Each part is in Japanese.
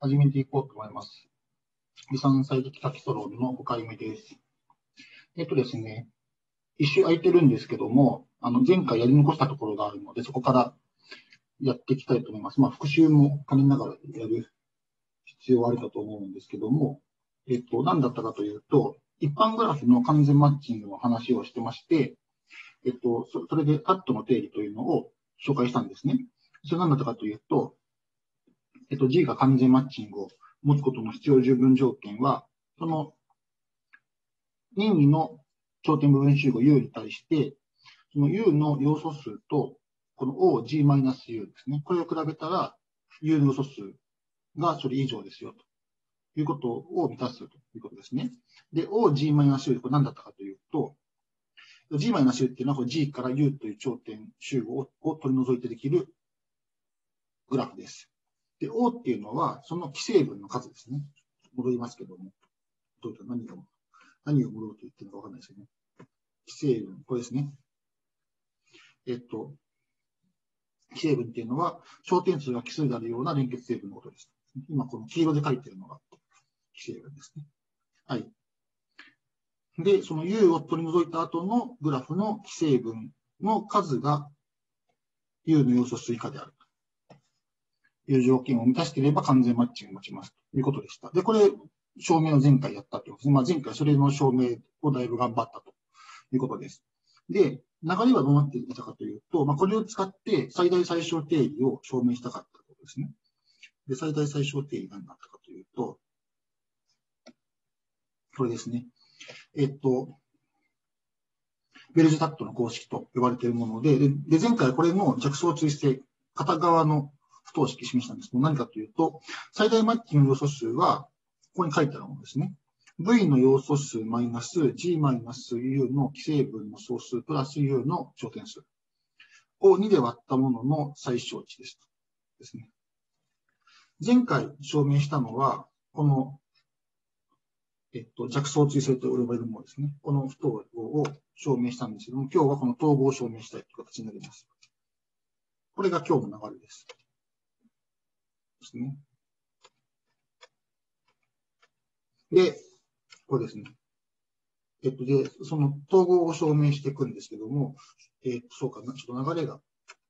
始めていこうと思います。離散最適多基礎論の5回目です。ですね、一周空いてるんですけども、前回やり残したところがあるので、そこからやっていきたいと思います。復習も兼ねながらやる必要はあるかと思うんですけども、何だったかというと、一般グラフの完全マッチングの話をしてまして、それでカットの定理というのを紹介したんですね。それ何だったかというと、G が完全マッチングを持つことの必要十分条件は、その任意の頂点部分集合 U に対して、その U の要素数と、この OG-U ですね。これを比べたら、U の要素数がそれ以上ですよ、ということを満たすということですね。で、OG-U、これ何だったかというと、G-U っていうのはこれ G から U という頂点集合を取り除いてできるグラフです。で、O っていうのは、その奇成分の数ですね。戻りますけども、何を戻ろうと言ってるのかわかんないですよね。奇成分、これですね。奇成分っていうのは、小点数が奇数であるような連結成分のことです。今、この黄色で書いてるのが奇成分ですね。はい。で、その U を取り除いた後のグラフの奇成分の数が U の要素数以下である。という条件を満たしていれば完全マッチングを持ちますということでした。で、これ、証明を前回やったということですね。前回それの証明をだいぶ頑張ったということです。で、流れはどうなっていたかというと、これを使って最大最小定理を証明したかったということですね。で、最大最小定理何だったかというと、これですね。ベルジュタットの公式と呼ばれているもので、前回これの弱相追性、片側の不等式示したんですけど、何かというと、最大マッチング要素数は、ここに書いてあるものですね。V の要素数マイナス G-U の奇成分の総数プラス U の頂点数を2で割ったものの最小値ですね。前回証明したのは、この、弱相追性と呼ばれるものですね。この不等号を証明したんですけども、今日はこの統合を証明したいという形になります。これが今日の流れです。ですね。で、これですね。で、その統合を証明していくんですけども、そうかな、ちょっと流れが。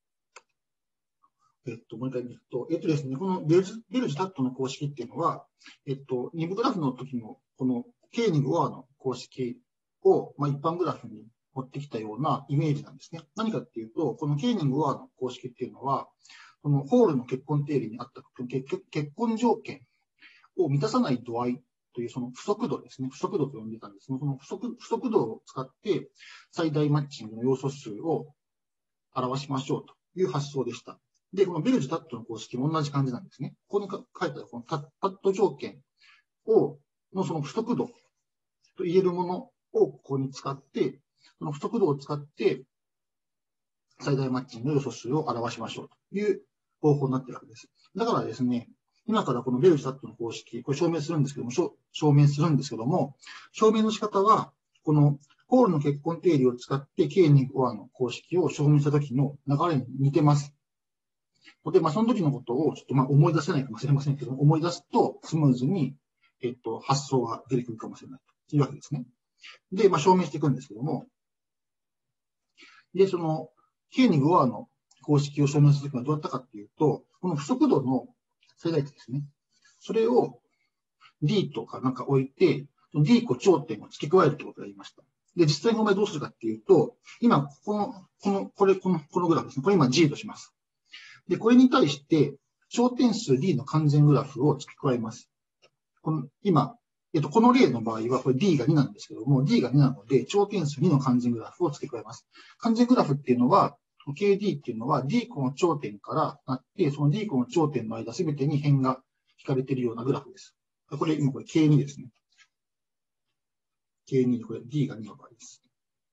もう一回見ると、ですね、このベルジタットの公式っていうのは、二部グラフの時の、この K 2グオアの公式を、一般グラフに持ってきたようなイメージなんですね。何かっていうと、この K 2グオアの公式っていうのは、このホールの結婚定理にあった結婚条件を満たさない度合いというその不足度ですね。不足度と呼んでたんですが、その不足度を使って最大マッチングの要素数を表しましょうという発想でした。で、このベルジュタットの公式も同じ感じなんですね。ここに書いてあるこのタット条件のその不足度と言えるものをここに使って、その不足度を使って最大マッチングの要素数を表しましょうという方法になっているわけです。だからですね、今からこのベルジュタットの公式、これ証明するんですけども、証明の仕方は、このホールの結婚定理を使って K2 ゴアの公式を証明したときの流れに似てます。で、その時のことをちょっと思い出せないかもしれませんけど、思い出すとスムーズに、発想が出てくるかもしれないというわけですね。で、証明していくんですけども、で、その K2 ゴアの公式を証明するときはどうやったかっていうと、この不足度の最大値ですね。それを D とかなんか置いて、D 個頂点を付け加えるってことをやりました。で、実際にお前どうするかっていうと、今、このグラフですね。これ今 G とします。で、これに対して、頂点数 D の完全グラフを付け加えます。今、この例の場合は、これ D が2なんですけども、D が2なので、頂点数2の完全グラフを付け加えます。完全グラフっていうのは、KD っていうのは D 個の頂点からなって、その D 個の頂点の間すべてに辺が引かれているようなグラフです。これ、今これ K2 ですね。K2 でこれ D が2の場合です。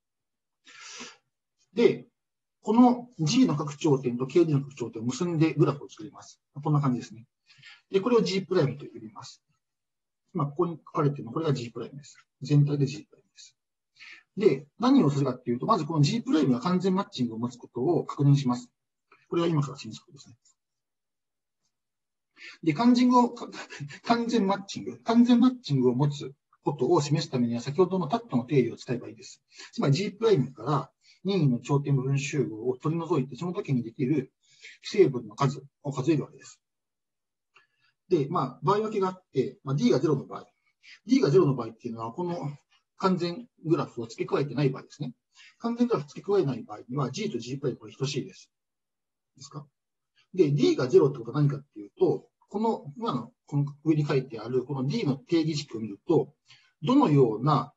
で、この G の各頂点と KD の各頂点を結んでグラフを作ります。こんな感じですね。で、これを G' と呼びます。今、ここに書かれているのは、これが G' です。全体で G' です。で、何をするかっていうと、まずこの G' が完全マッチングを持つことを確認します。これは今から示すことですね。 で、完全マッチングを持つことを示すためには、先ほどのタットの定理を使えばいいです。つまり G' から任意の頂点部分集合を取り除いて、その時にできる非成分の数を数えるわけです。で、場合分けがあって、D が0の場合。D が0の場合っていうのは、この完全グラフを付け加えてない場合ですね。完全グラフ付け加えない場合には、G と G' これ等しいです。ですか？で、D が0ってことは何かっていうと、今のこの上に書いてあるこの D の定義式を見ると、どのような、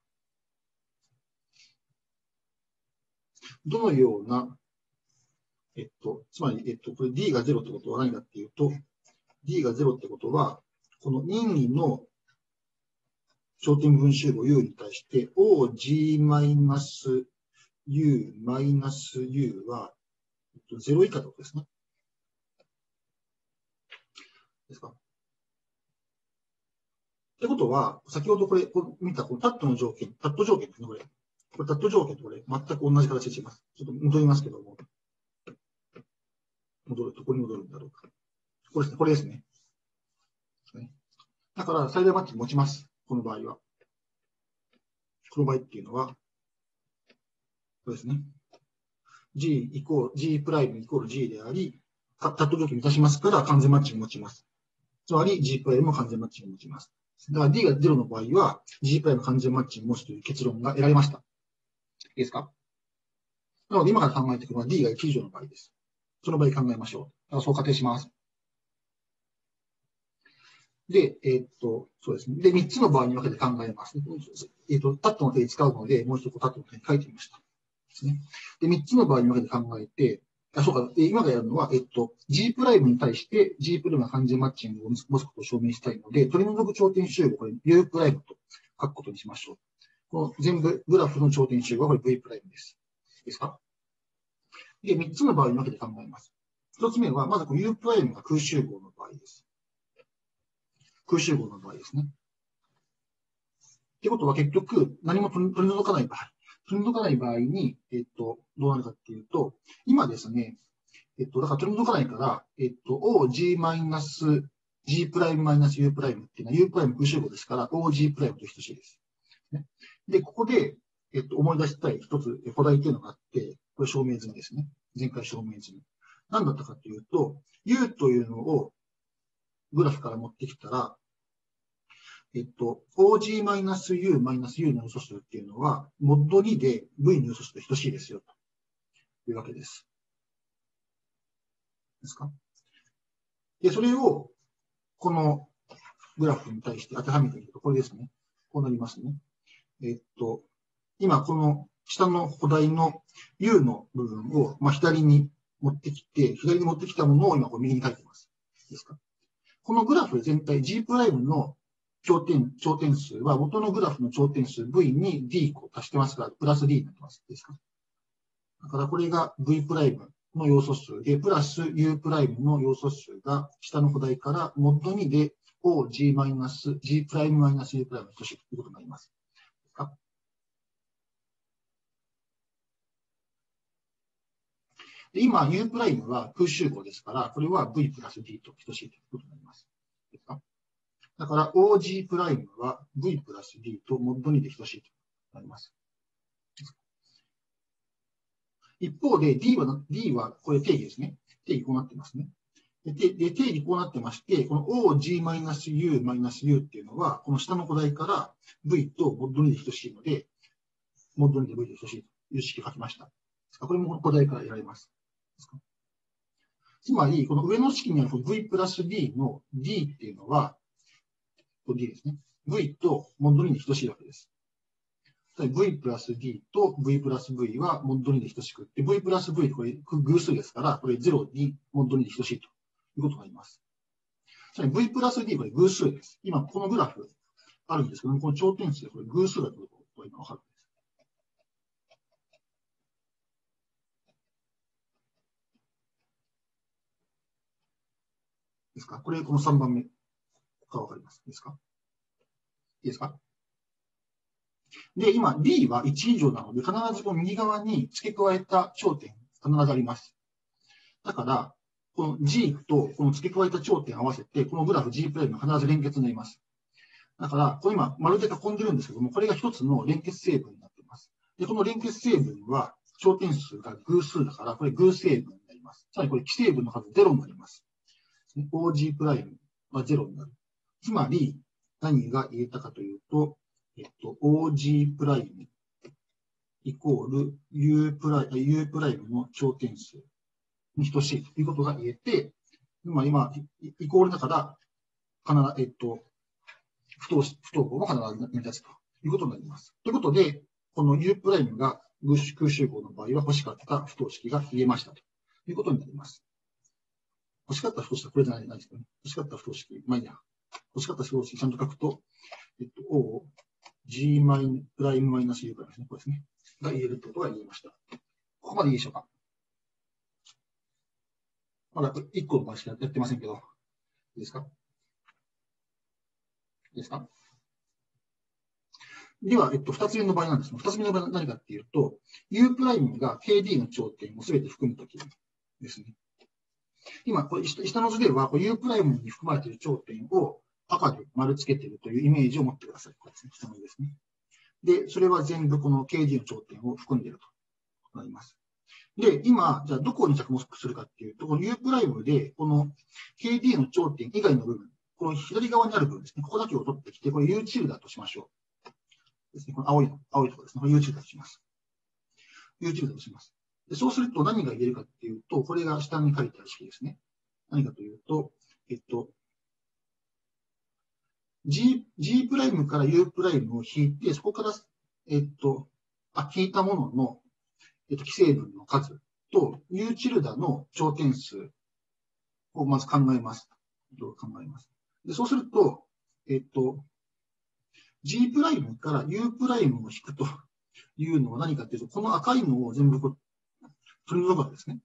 つまり、これ D が0ってことは何かっていうと、D が0ってことは、この任意の頂点部分集合 U に対して、OG-U-U は、0以下ってことですね。ですか？ってことは、先ほど見たこのタット条件ですね、これタット条件とこれ、全く同じ形でします。ちょっと戻りますけども。どこに戻るんだろうか。これですね。だから、最大マッチング持ちます。この場合は。この場合っていうのは、これですね。G イコール G プライムイコール G であり、タット条件満たしますから完全マッチング持ちます。つまり G プライムも完全マッチング持ちます。だから D が0の場合は G プライム完全マッチング持つという結論が得られました。いいですか？なので今から考えていくのは D が1以上の場合です。その場合考えましょう。だからそう仮定します。で、そうですね。で、3つの場合に分けて考えます。タットの定義使うので、もう一度タットの定義書いてみました。ですね。で、3つの場合に分けて考えて、今がやるのは、G' に対して G' が完全マッチングを持つことを証明したいので、取り除く頂点集合、これ U' と書くことにしましょう。この全部、グラフの頂点集合はこれ V' です。ですか？で、3つの場合に分けて考えます。1つ目は、まずこの U' が空集合の場合です。空集合の場合ですね。ってことは結局、何も取り除かない場合。取り除かない場合に、どうなるかっていうと、今ですね、だから取り除かないから、OG-G'-U' っていうのは U' 空集合ですから、OG' と等しいです。で、ここで、思い出したい一つ、古代っていうのがあって、これ証明済みですね。前回証明済み。何だったかっていうと、U というのをグラフから持ってきたら、OG-U-U の予素数っていうのは、モッド2で V の予素数と等しいですよ、というわけです。ですか？で、それを、このグラフに対して当てはめてみると、これですね。こうなりますね。今、この下の古代の U の部分を、左に持ってきたものを今、右に書いてます。ですか？このグラフ全体、G' の頂点数は元のグラフの頂点数 V に D を足してますから、プラス D になってます。ですか？だからこれが V' の要素数で、プラス U' の要素数が下の古代からモッド2で OG-G'-U' 等しいということになります。で今、U' は空集合ですから、これは V プラス D と等しいということになります。ですか？だから OG' は V プラス D とモッド2で等しいとなります。一方で D はこれ定義ですね。定義こうなってますね。で、定義こうなってまして、この OG-U-U っていうのは、この下の古代から V とモッド2で等しいので、モッド2で V で等しいという式を書きました。これも古代から得られます。つまり、この上の式にある V プラス D の D っていうのは、D ですね。V とモッド2で等しいわけです。V プラス D と V プラス V はモッド2で等しくって、V プラス V これ偶数ですから、これ0にモッド2で等しいということがあります。V プラス D これ偶数です。今このグラフあるんですけども、この頂点数でこれ偶数だということが今わかるんです。ですか？これこの3番目がわかります。ですか？いいですか？で、今 D は1以上なので、必ずこの右側に付け加えた頂点必ずあります。だから、 この G とこの付け加えた頂点を合わせて、このグラフ G' が必ず連結になります。だから、これ今、丸で囲んでるんですけども、これが一つの連結成分になっています。で、この連結成分は、頂点数が偶数だから、これ偶成分になります。つまりこれ、奇成分の数0になります。OG' は0になる。つまり、何が言えたかというと、OG' イコール U' の頂点数に等しいということが言えて、今、イコールだから、不等号も必ず成り立つということになります。ということで、この U' が空集合の場合は欲しかった不等式が言えましたということになります。欲しかった不等式はこれじゃないですけどね。欲しかった不等式、まあいいや。欲しかった不等式ちゃんと書くと、O、G' マイナス U' ですね。これですね。が言えるということが言えました。ここまでいいでしょうか。まだ1個の場合しかやってませんけど。いいですか？いいですか？では、2つ目の場合なんですが、2つ目の場合は何かっていうと、U' が KD の頂点をすべて含むときですね。今、これ下の図では、U' に含まれている頂点を赤で丸つけているというイメージを持ってください。これですね。下の図ですね。で、それは全部この KD の頂点を含んでいるとなります。で、今、じゃあどこに着目するかっていうと、この U' で、この KD の頂点以外の部分、この左側にある部分ですね。ここだけを取ってきて、これ U チルダとしましょう。ですね。この青いところですね。これ U チルダとします。U チルダとします。でそうすると何が言えるかっていうと、これが下に書いてある式ですね。何かというと、G' から U' を引いて、そこから、引いたものの、奇成分の数と U チルダの頂点数をまず考えます。でそうすると、G' から U' を引くというのは何かというと、この赤いのを全部取り除くわけですね。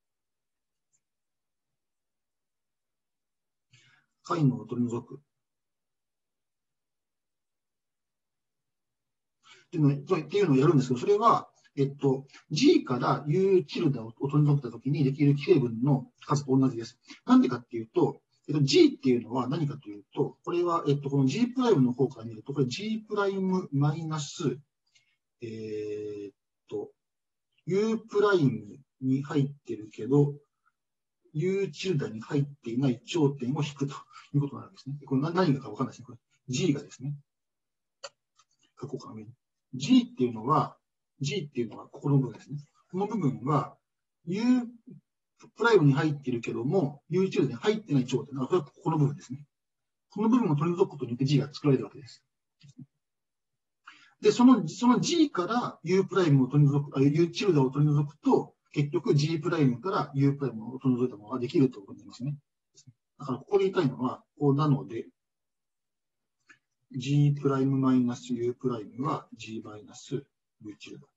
赤いのを取り除く。っていうのをやるんですけど、それは、G から U チルダを取り除いたときにできる奇成分の数と同じです。なんでかっていうと、G っていうのは何かというと、これは、この G' の方から見ると、これ G' マイナス、U' に入ってるけど、U チルダに入っていない頂点を引くということなんですね。これ何がか分かんないですね。これ G がですね。書こうかな。G っていうのは、ここの部分ですね。この部分は、U' に入っているけども、U チルダに入ってない頂点。これはここの部分ですね。この部分を取り除くことによって G が作られるわけです。で、その G から U' を取り除く、U チルダを取り除くと、結局 G' から U' を取り除いたものができるということになりますね。だからここで言いたいのは、こうなので、G' マイナス U' は G マイナス U チルダ。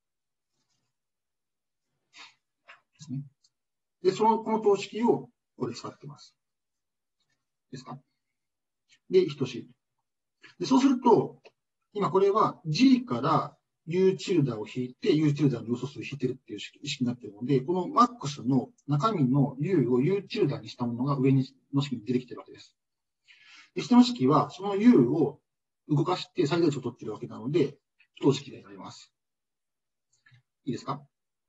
ですね。で、この等式をこれ使ってます。ですか？で、等しい。で、そうすると、今これは G から U チルダを引いて、U チルダの要素数を引いてるっていう式になっているので、このマックスの中身の U を U チルダにしたものが上の式に出てきているわけです。で、下の式はその U を動かして最大値を取っているわけなので、不等式であります。いいですか？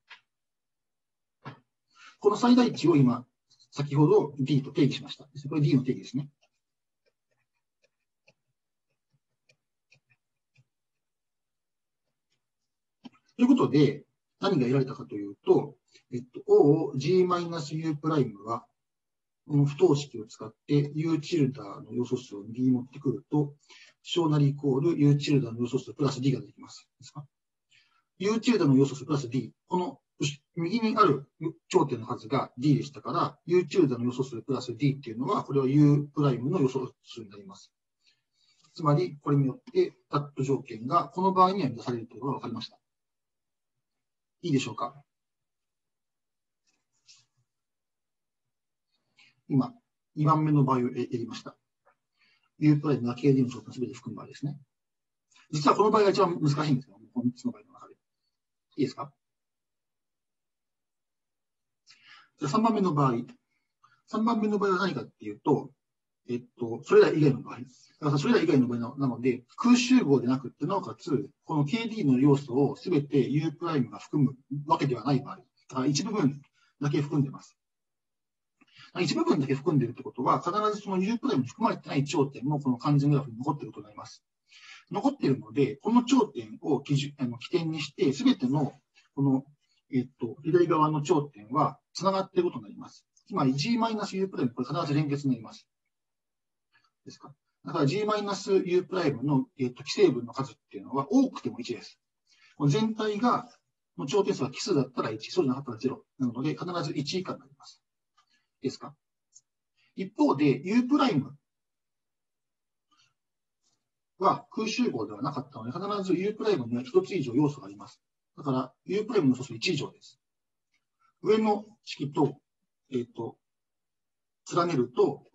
この最大値を今、先ほど D と定義しました。これ D の定義ですね。ということで、何が得られたかというと、O を G-U' は、この不等式を使って U チルダの要素数を右に持ってくると、小なりイコール U チルダの要素数プラス D ができます。ですか？ U チルダの要素数プラス D。この右にある頂点の数が D でしたから、U チルダの要素数プラス D っていうのは、これは U' の要素数になります。つまり、これによって、ダット条件がこの場合には満たされるということが分かりました。いいでしょうか？今、2番目の場合をやりました。U' が KD の頂点すべて含む場合ですね。実はこの場合が一番難しいんですよ。この3つの場合の中で。いいですか？じゃあ3番目の場合。 3番目の場合は何かっていうと、それら以外の場合。だからそれら以外の場合なので、空集合でなくて、なおかつ、この KD の要素をすべて U' が含むわけではない場合。だから一部分だけ含んでます。一部分だけ含んでいるってことは、必ずその U' に含まれてない頂点もこの完全グラフに残っていることになります。残っているので、この頂点を起点にして、すべてのこの、左側の頂点は繋がっていることになります。つまり G-U'、これ必ず連結になります。ですか。だから G-U' の、奇成分の数っていうのは多くても1です。この全体が、の頂点数が奇数だったら1、そうじゃなかったら0なので、必ず1以下になります。いいですか。一方で U' は空集合ではなかったので、必ず U' には1つ以上要素があります。だから U' の素数1以上です。上の式と、連ねると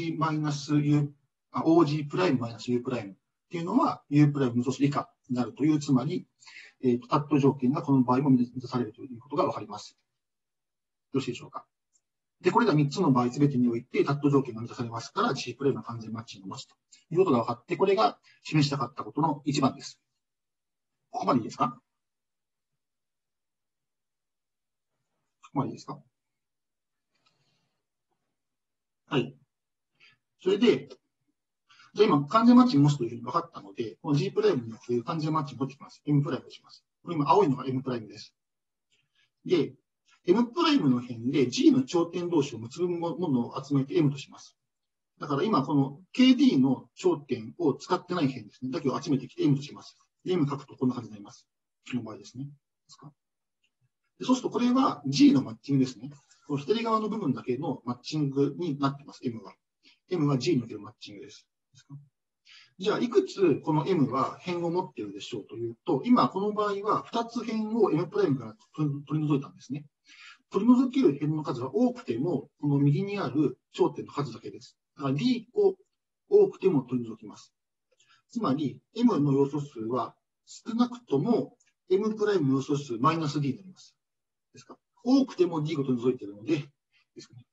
OG-U、OG' マイナス U' っていうのは U' の素数以下になるという、つまり、タット条件がこの場合も満たされるということがわかります。よろしいでしょうか。で、これが3つの場合全てにおいてタット条件が満たされますから、G' の完全マッチングを持つということが分かって、これが示したかったことの1番です。ここまでいいですか？ここまでいいですか？はい。それで、じゃあ今、完全マッチングを持つというふうに分かったので、この G' によって完全マッチングを持ってきます。M' をします。これ今、青いのが M' です。で、M' の辺で G の頂点同士を結ぶものを集めて M とします。だから今、この KD の頂点を使ってない辺ですね。だけを集めてきて M とします。で M 書くとこんな感じになります。この場合ですね。でそうすると、これは G のマッチングですね。この左側の部分だけのマッチングになってます、M は。M は G におけるマッチングです。じゃあ、いくつこの M は辺を持っているでしょうというと、今この場合は2つ辺を M' から取り除いたんですね。取り除ける辺の数は多くても、この右にある頂点の数だけです。だから D を多くても取り除きます。つまり、M の要素数は少なくとも M' の要素数マイナス D になります。ですか。多くても D を取り除いているので、ですかね。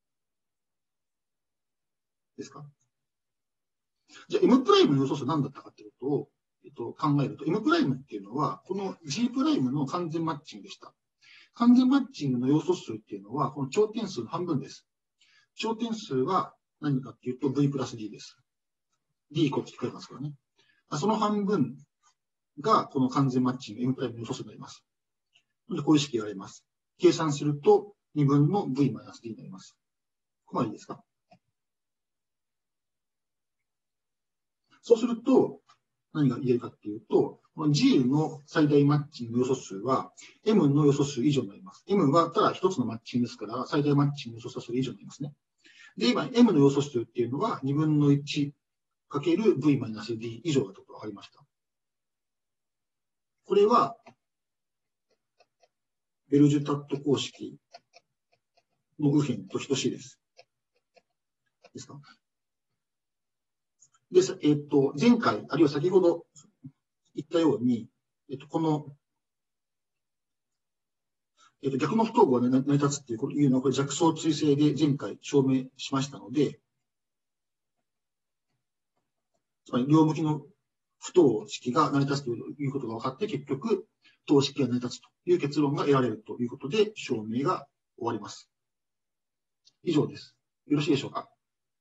ですか。じゃあ M' の要素数は何だったかということを、考えると、M' っていうのは、この G' の完全マッチングでした。完全マッチングの要素数っていうのは、この頂点数の半分です。頂点数は何かっていうと V プラス D です。D イコールって書いてますからね。その半分がこの完全マッチング M' の要素数になります。で、こういう式があります。計算すると2分の V マイナス D になります。ここまでいいですか？そうすると、何が言えるかっていうと、この G の最大マッチング要素数は M の要素数以上になります。M はただ一つのマッチングですから、最大マッチング要素数以上になりますね。で、今、M の要素数っていうのは2分の1かける V-D 以上だと分かりました。これは、ベルジュタット公式の右辺と等しいです。ですか？で、前回、あるいは先ほど言ったように、この、逆の不等号が成り立つっていうのは、これ弱相対性で前回証明しましたので、つまり両向きの不等式が成り立つということが分かって、結局、等式が成り立つという結論が得られるということで、証明が終わります。以上です。よろしいでしょうか。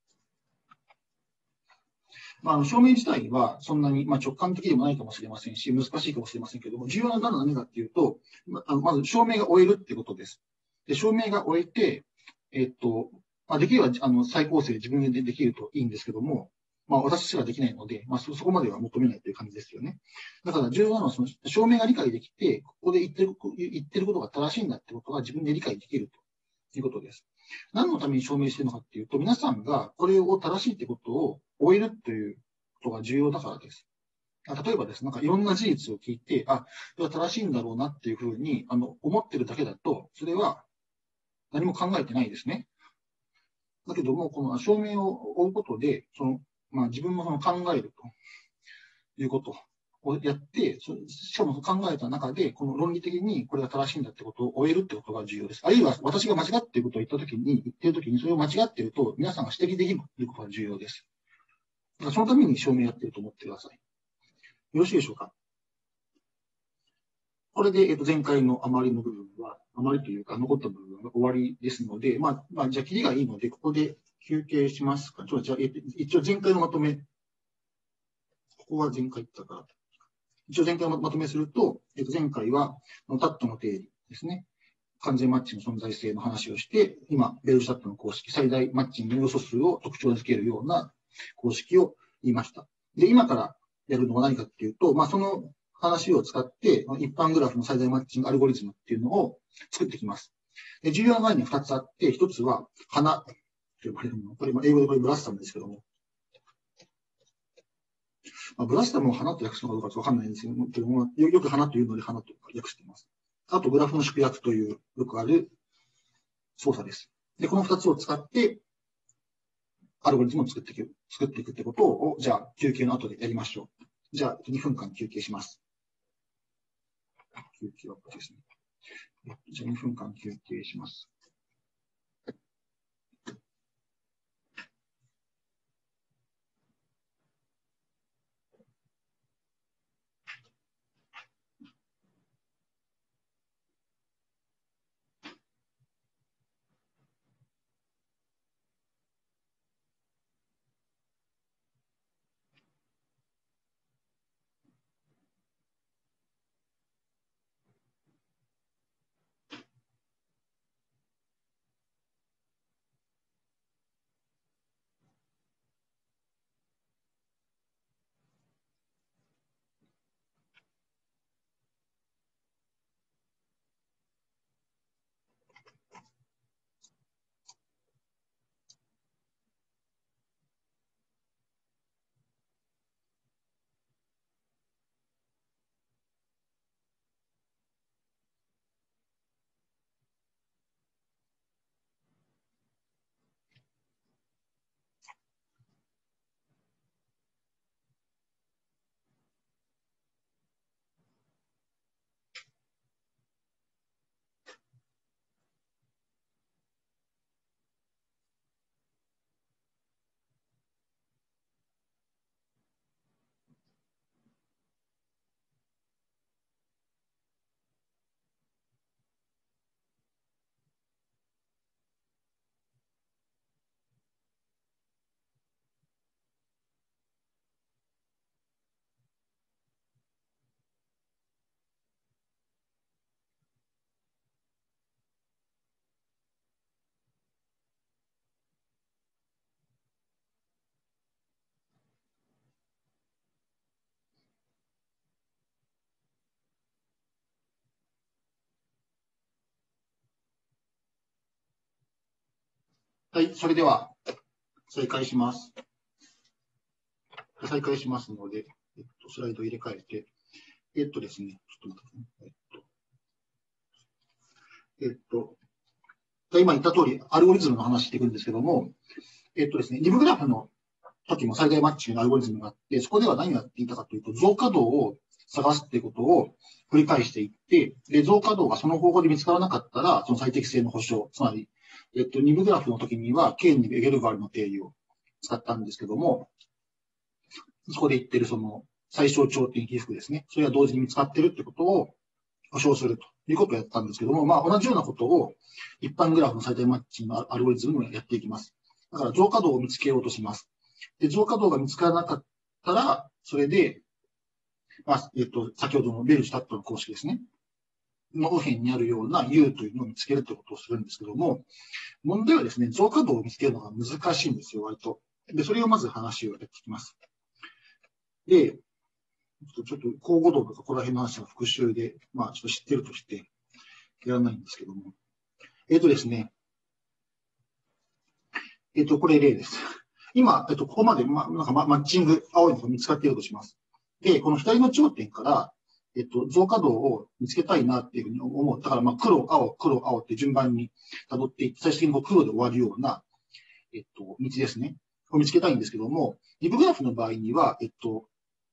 証明自体はそんなに、直感的でもないかもしれませんし、難しいかもしれませんけども、重要なのは何かっていうと、まず証明が終えるってことです。で、証明が終えて、できれば再構成自分でできるといいんですけども、私すらできないので、そこまでは求めないという感じですよね。だから重要なのは、その証明が理解できて、ここで言ってることが正しいんだってことが自分で理解できるということです。何のために証明しているのかっていうと、皆さんがこれを正しいってことを終えるということが重要だからです。例えばです。なんかいろんな事実を聞いて、これは正しいんだろうなっていうふうに思ってるだけだと、それは何も考えてないですね。だけども、この証明を追うことで、自分も考えるということをやって、しかも考えた中で、この論理的にこれが正しいんだってことを終えるってことが重要です。あるいは私が間違っていることを言っているときに、それを間違っていると皆さんが指摘できるということが重要です。だからそのために証明やっていると思ってください。よろしいでしょうか。これで、前回の余りの部分は、余りというか残った部分が終わりですので、じゃあ、切りがいいので、ここで休憩しますか。じゃあ、一応前回のまとめ、ここは前回言ったから、一応前回のまとめすると、前回は、タットの定理ですね。完全マッチの存在性の話をして、今、ベルシュタットの公式、最大マッチング要素数を特徴づけるような公式を言いました。で、今からやるのは何かっていうと、その話を使って、一般グラフの最大マッチングアルゴリズムっていうのを作ってきます。で、重要な概念2つあって、1つは、花と呼ばれるもの。これ、英語でこれブラッサムですけども。ブラッサムを花と訳すのかどうかわかんないんですけども、よく花というので花と訳しています。あと、グラフの縮約というよくある操作です。で、この2つを使って、アルゴリズムを作っていくってことを、じゃあ、休憩の後でやりましょう。じゃあ、2分間休憩します。休憩はこれですね。じゃあ、2分間休憩します。はい、それでは、再開します。再開しますので、スライド入れ替えて、ですね、ちょっと待って、今言った通り、アルゴリズムの話していくんですけども、ですね、リブグラフの時も最大マッチングのアルゴリズムがあって、そこでは何をやっていたかというと、増加度を探すっていうことを繰り返していって、で、増加度がその方法で見つからなかったら、その最適性の保証、つまり、リブグラフの時には、K にエゲルガールの定理を使ったんですけども、そこで言ってるその最小頂点起伏ですね。それが同時に見つかってるってことを保証するということをやったんですけども、同じようなことを一般グラフの最大マッチングのアルゴリズムもやっていきます。だから増加度を見つけようとします。で、増加度が見つからなかったら、それで、先ほどのベルシュタットの公式ですね。の右辺にあるような U というのを見つけるということをするんですけども、問題はですね、増加度を見つけるのが難しいんですよ、割と。で、それをまず話をやっていきます。で、ちょっと交互度とかここら辺の話は復習で、ちょっと知ってるとしてやらないんですけども。ですね。これ例です。今、ここまで、マッチング、青いのが見つかっているとします。で、この左の頂点から、増加度を見つけたいなっていうふうに思う。だから、黒、青、黒、青って順番に辿っていって、最終的に黒で終わるような、道ですね。を見つけたいんですけども、リブグラフの場合には、こ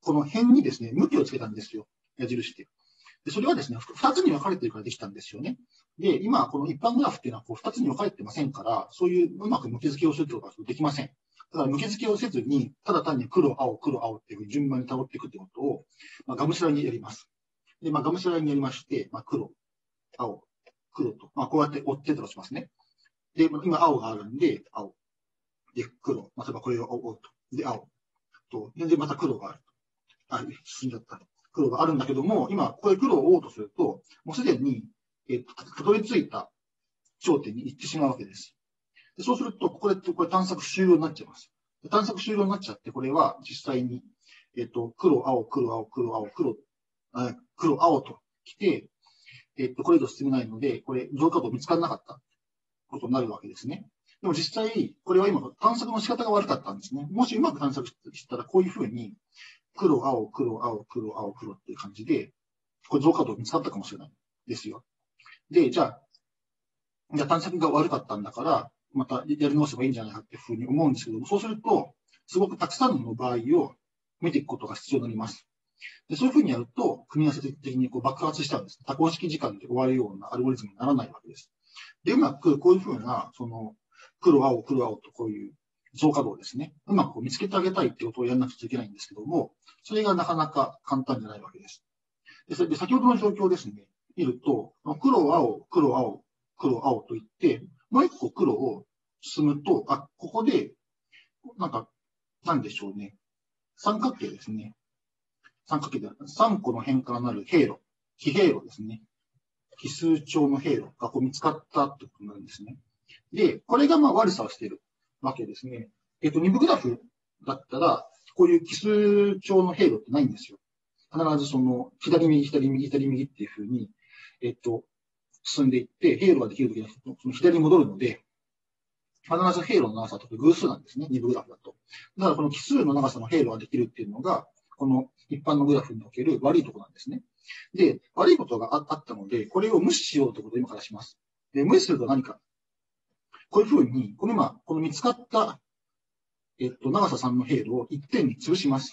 この辺にですね、向きをつけたんですよ。矢印で。で、それはですね、2つに分かれてるからできたんですよね。で、今、この一般グラフっていうのは2つに分かれてませんから、そういううまく向き付けをするってことはできません。ただ、向き付けをせずに、ただ単に黒、青、黒、青っていうふうに順番に辿っていくってことを、がむしゃらにやります。で、がむしゃらにやりまして、黒、青、黒と、こうやって追ってとしますね。で、今、青があるんで、青。で、黒。例えばこれを追うと。で、青。と、で、また黒がある。進んじゃった。黒があるんだけども、今、これ黒を追おうとすると、もうすでに、たどり着いた頂点に行ってしまうわけです。でそうすると、これ探索終了になっちゃいます。探索終了になっちゃって、これは実際に、黒、青、黒、青、黒、青、黒、青と来て、これ以上進めないので、これ、増加度見つからなかったことになるわけですね。でも実際、これは今、探索の仕方が悪かったんですね。もしうまく探索したら、こういうふうに、黒、青、黒、青、黒、青、黒っていう感じで、これ増加度見つかったかもしれないですよ。で、じゃあ探索が悪かったんだから、またやり直せばいいんじゃないかっていうふうに思うんですけども、そうすると、すごくたくさんの場合を見ていくことが必要になります。でそういうふうにやると、組み合わせ的に爆発しちゃうんです。多項式時間で終わるようなアルゴリズムにならないわけです。で、うまくこういうふうな、黒、青、黒、青とこういう増加度をですね、うまく見つけてあげたいってことをやらなくちゃいけないんですけども、それがなかなか簡単じゃないわけです。で、それで先ほどの状況ですね、見ると、黒、青、黒、青、黒、青といって、もう一個黒を進むと、ここで、なんでしょうね。三角形ですね。三角形で3個の辺からなる経路、奇経路ですね。奇数帳の経路が見つかったってことになるんですね。で、これが悪さをしているわけですね。二部グラフだったら、こういう奇数帳の経路ってないんですよ。必ず左右、左右、左右っていうふうに、進んでいって、経路ができるときは、左に戻るので、必ず経路の長さと偶数なんですね、二部グラフだと。だからこの奇数の長さの経路ができるっていうのが、この一般のグラフにおける悪いところなんですね。で、悪いことがあったので、これを無視しようということを今からします。で、無視すると何か。こういうふうに、この見つかった、長さ3の経路を1点に潰します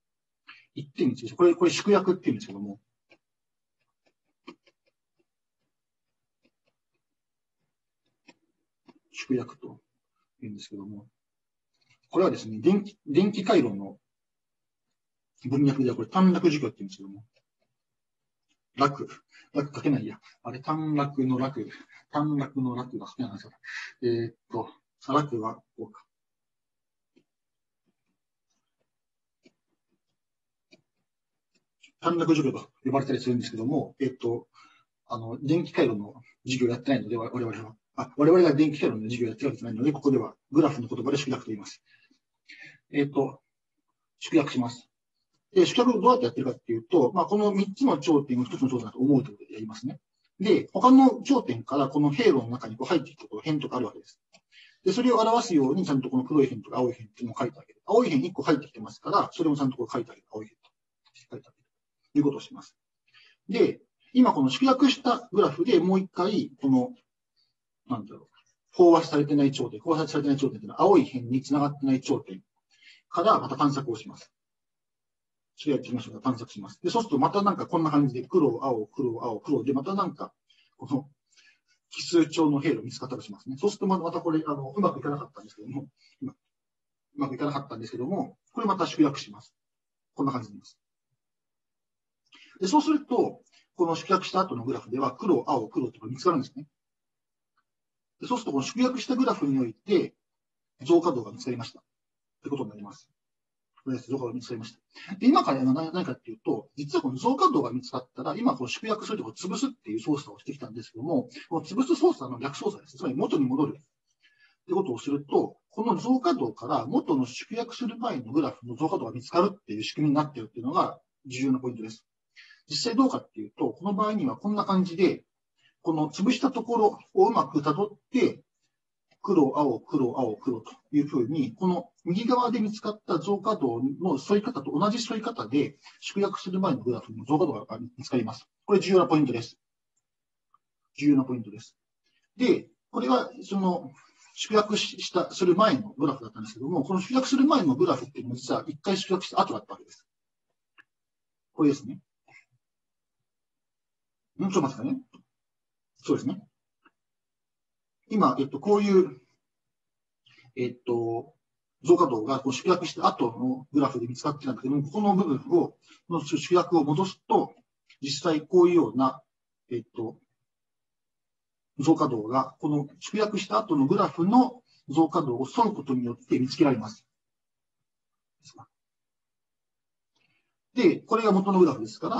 。1点に潰します。これ縮約っていうんですけども。縮約と言うんですけども。これはですね、電気回路の文脈ではこれ短絡授業って言うんですけども。楽書けないや。短絡の楽が書けないんですよ。楽はこうか。短絡授業と呼ばれたりするんですけども、電気回路の授業やってないので、我々は。我々が電気回路の授業やってるわけじゃないので、ここではグラフの言葉で縮約と言います。縮約します。で、縮約をどうやってやってるかっていうと、この3つの頂点を1つの頂点だと思うということでやりますね。で、他の頂点からこの経路の中に入っていくところ、辺とかあるわけです。で、それを表すように、ちゃんとこの黒い辺とか青い辺っていうのを書いてあげる。青い辺1個入ってきてますから、それもちゃんと書いてあげる。青い辺と書いてあげる。ということをします。で、今この縮約したグラフでもう一回、飽和されてない頂点っていうのは青い辺に繋がってない頂点からまた探索をします。縮約しましょう。探索します。で、そうするとまたこんな感じで黒、青、黒、青、黒でまたこの奇数帳の経路見つかったとしますね。そうするとまたこれ、うまくいかなかったんですけども、うまくいかなかったんですけども、これまた縮約します。こんな感じになります。で、そうすると、この縮約した後のグラフでは黒、青、黒とか見つかるんですね。でそうすると、この縮約したグラフにおいて、増加度が見つかりました。ということになります。これです。増加度が見つかりました。で、今から何かっていうと、実はこの増加度が見つかったら、今この縮約すると潰すっていう操作をしてきたんですけども、この潰す操作の逆操作です。つまり元に戻る。ってことをすると、この増加度から元の縮約する前のグラフの増加度が見つかるっていう仕組みになっているっていうのが重要なポイントです。実際どうかっていうと、この場合にはこんな感じで、この潰したところをうまく辿って、黒、青、黒、青、黒というふうに、この右側で見つかった増加度の沿い方と同じ沿い方で、縮約する前のグラフの増加度が見つかります。これ重要なポイントです。重要なポイントです。で、これは縮約する前のグラフだったんですけども、この縮約する前のグラフっていうのは実は一回縮約した後だったわけです。 これですね。ちょっと待ってくださいね。そうですね。今、こういう、増加動がこう縮約した後のグラフで見つかってたんだけども、ここの部分を、この縮約を戻すと、実際こういうような、増加動が、この縮約した後のグラフの増加動を沿うことによって見つけられます。で、これが元のグラフですから、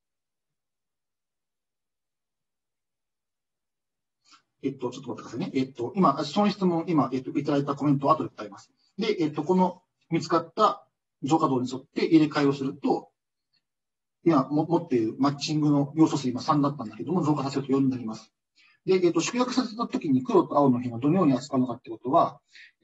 ちょっと待ってくださいね。今、その質問、今、いただいたコメントを後で答えます。で、この見つかった増加動に沿って入れ替えをすると、今持っているマッチングの要素数今3だったんだけども、増加させると4になります。で、縮約させたときに黒と青の辺がどのように扱うのかってことは、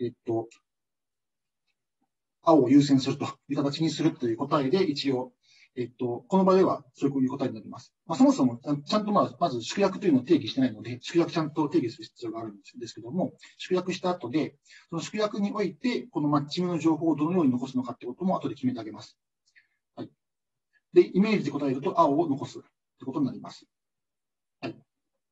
青を優先するという形にするという答えで、一応、この場ではそういう答えになります。そもそもちゃんとまず縮約というのを定義してないので、縮約ちゃんと定義する必要があるんですけども、縮約した後で、その縮約において、このマッチングの情報をどのように残すのかってことも後で決めてあげます。はい。で、イメージで答えると青を残すってことになります。はい。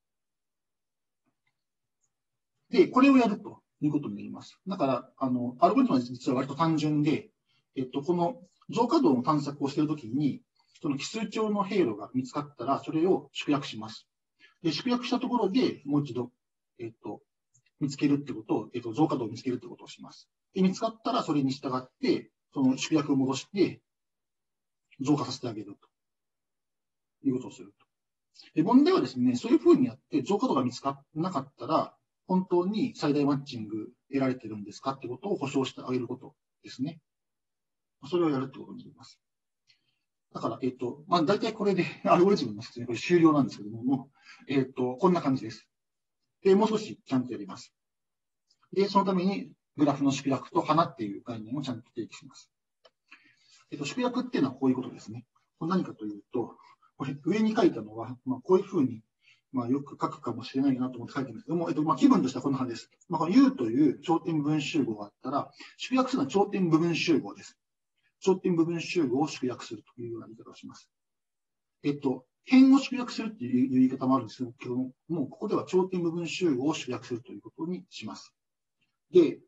で、これをやるということになります。だから、アルゴリズムは実は割と単純で、この増加動の探索をしているときに、その奇数帳の経路が見つかったら、それを縮約します。で、縮約したところでもう一度、見つけるってことを、増加動を見つけるってことをします。で、見つかったら、それに従って、その縮約を戻して、増加させてあげるということをすると。で、問題はですね、そういうふうにやって増加度が見つからなかったら、本当に最大マッチング得られてるんですかってことを保証してあげることですね。それをやるってことになります。だから、大体これでアルゴリズムの説明、これ終了なんですけども、こんな感じです。で、もう少しちゃんとやります。で、そのためにグラフの縮約と花っていう概念をちゃんと定義します。縮約っていうのはこういうことですね。これ何かというと、これ上に書いたのは、こういうふうに、よく書くかもしれないなと思って書いてるんですけども、気分としてはこんな感じです。この U という頂点部分集合があったら、縮約するのは頂点部分集合です。頂点部分集合を縮約するというような言い方をします。辺を縮約するっていう言い方もあるんですけども、もうここでは頂点部分集合を縮約するということにします。で、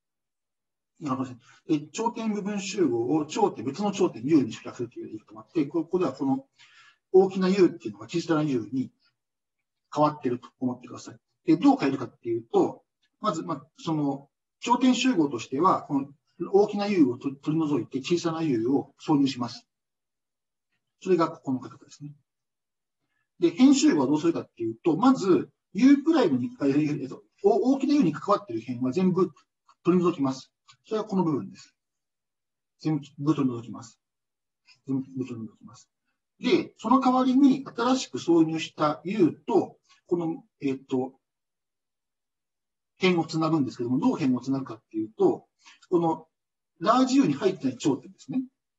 頂点部分集合を別の頂点 U に縮約するという言い方もあって、ここではこの大きな U っていうのが小さな U に変わっていると思ってください。で、どう変えるかっていうと、まず、その頂点集合としては、この大きな U を取り除いて小さな U を挿入します。それがここの方ですね。で、辺集合はどうするかっていうと、まず、U プライムに、大きな U に関わっている辺は全部取り除きます。それはこの部分です。全部取り除きます。全部取り除きます。で、その代わりに新しく挿入した U と、この、辺をつなぐんですけども、どう辺をつなぐかっていうと、このラージ U に入ってない頂点ですね。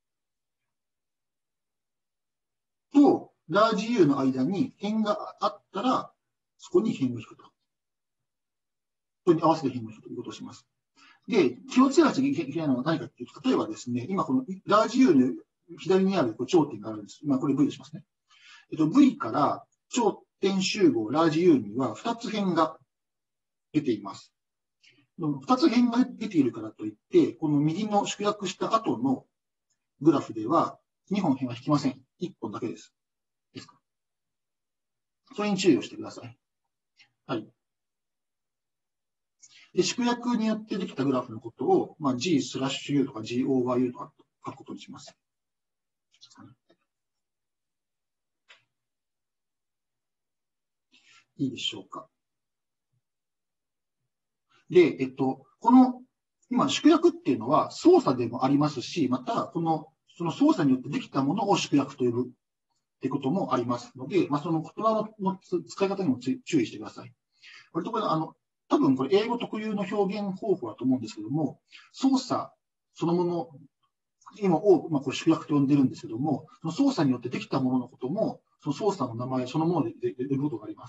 と、ラージ U の間に辺があったら、そこに辺を引くと。それに合わせて辺を引くということをします。で、気をつけなきゃいけないのは何かっていうと、例えばですね、今このラージ U の左にある頂点があるんです。これ V としますね。V から頂点集合ラージ U には2つ辺が出ています。2つ辺が出ているからといって、この右の縮約した後のグラフでは2本辺は引きません。1本だけです。ですか。それに注意をしてください。はい。で、縮約によってできたグラフのことを、G スラッシュ U とか G オーバー U とか書くことにします。いいでしょうか。で、この、今、縮約っていうのは操作でもありますし、また、その操作によってできたものを縮約と呼ぶっていうこともありますので、その言葉の使い方にも注意してください。割とこれ、多分これ英語特有の表現方法だと思うんですけども、操作そのもの、今を、これ縮約と呼んでるんですけども、その操作によってできたもののことも、その操作の名前そのもので呼ぶことがあります。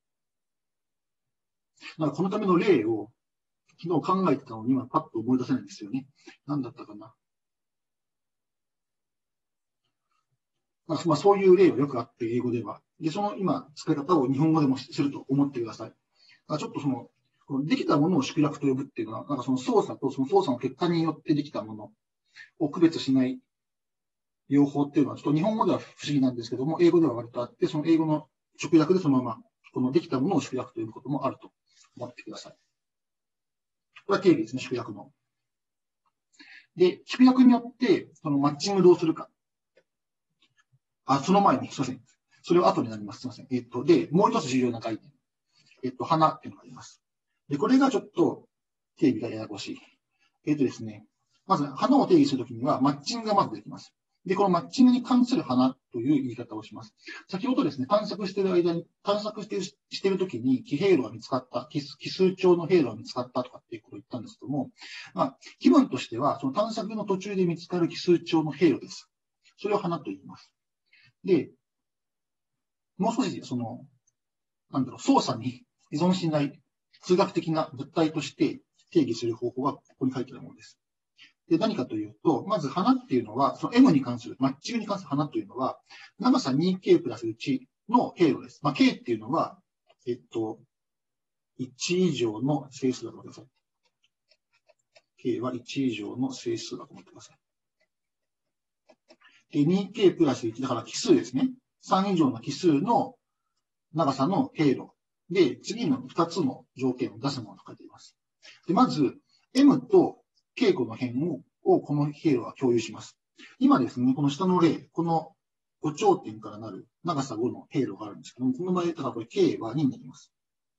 だからこのための例を昨日考えてたのに今パッと思い出せないんですよね。何だったかな。 まあ、そういう例がよくあって、英語では。で、その今、使い方を日本語でもすると思ってください。ちょっとこのできたものを縮約と呼ぶっていうのは、その操作とその操作の結果によってできたものを区別しない用法っていうのは、ちょっと日本語では不思議なんですけども、英語では割とあって、その英語の直訳でそのまま、このできたものを縮約と呼ぶこともあると思ってください。これは定義ですね、縮約の。で、縮約によって、そのマッチングどうするか。その前に、すいません。それは後になります。すいません。で、もう一つ重要な概念。花っていうのがあります。で、これがちょっと定義がややこしい。ですね。まず、花を定義するときには、マッチングがまずできます。で、このマッチングに関する花という言い方をします。先ほどですね、探索しているときに、奇兵路が見つかった、奇数帳の兵路が見つかったとかっていうことを言ったんですけども、まあ、気分としては、その探索の途中で見つかる奇数帳の兵路です。それを花と言います。で、もう少し、操作に依存しない数学的な物体として定義する方法がここに書いてあるものです。で、何かというと、まず花っていうのは、その M に関する、マッチングに関する花というのは、長さ 2K プラス1の経路です。まあ、K っていうのは、1以上の整数だと思ってください。K は1以上の整数だと思ってください。で、2K プラス1だから奇数ですね。3以上の奇数の長さの経路。で、次の2つの条件を出すものと書いています。で、まず、M と K 個の辺をこの経路は共有します。今ですね、この下の例、この5頂点からなる長さ5の経路があるんですけども、この場合、だからこれ K は2になります。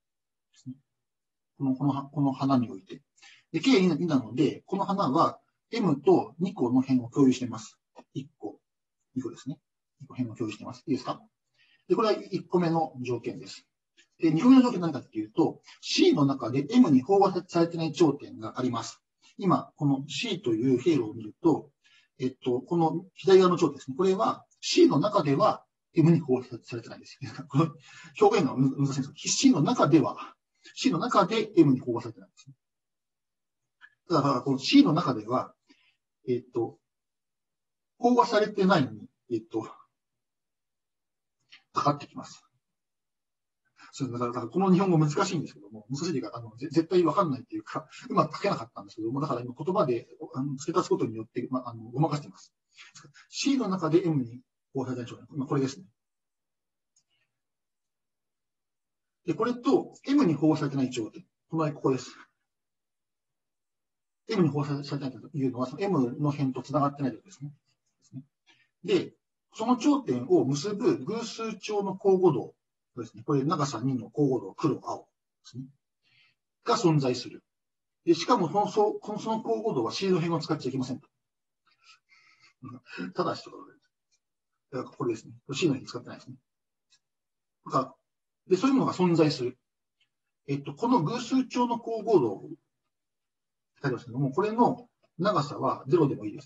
この花において。で、K 2なので、この花は M と2個の辺を共有しています。1個、2個ですね。2個辺を共有しています。いいですか？で、これは1個目の条件です。で、2個目の条件は何かっていうと、C の中で M に飽和されてない頂点があります。今、この C という経路を見ると、この左側の頂点ですね。これは C の中では M に飽和されてないです。この表現が難しいんですけど、C の中では、C の中で M に飽和されてないんですね。だから、この C の中では、飽和されてないのに、かかってきます。だからこの日本語難しいんですけども、難しいというか、絶対わかんないというか、うまく書けなかったんですけども、だから今言葉で付け足すことによって、ごまかしています。C の中で M に飽和されてない頂点、これですね。で、これと M に飽和されてない頂点、この場合ここです。M に飽和されてないというのは、その M の辺と繋がってないということですね。で、その頂点を結ぶ偶数帳の交互度ですね。これ長さ2の交互度、黒、青ですね。が存在する。で、しかもその交互度はシード編を使っちゃいけませんと。ただし、これですね。シード編使ってないですね。で、そういうものが存在する。この偶数帳の交互度を書いてますけども、これの長さは0でもいいです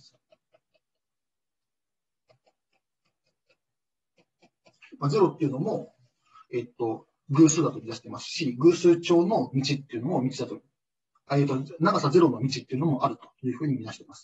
。0っていうのも、偶数だと見出してますし、偶数帳の道っていうのも道だと、長さ0の道っていうのもあるというふうに見出しています。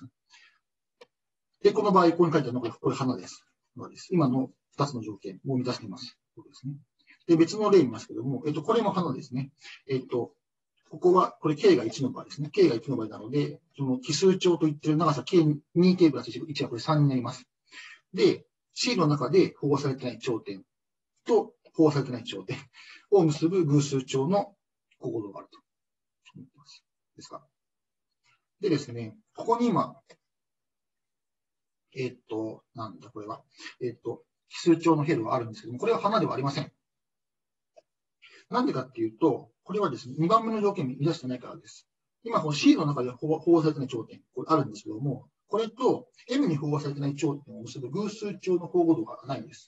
で、この場合、ここに書いてあるのが、これ花です。今の2つの条件を満たしています。ここですね。で、別の例見ますけども、これも花ですね。ここは、これ K が1の場合ですね。K が1の場合なので、その奇数帳といっている長さ 2K プラス1はこれ3になります。で、C の中で保護されてない頂点と保護されてない頂点を結ぶ偶数帳の交互度があると思っています。ですか。でですね、ここに今、なんだこれは、奇数帳の経路があるんですけども、これは花ではありません。なんでかっていうと、これはですね、2番目の条件を満たしてないからです。今、この C の中で保護されてない頂点、これあるんですけども、これと M に保護されてない頂点を結ぶ偶数帳の交互度がないんです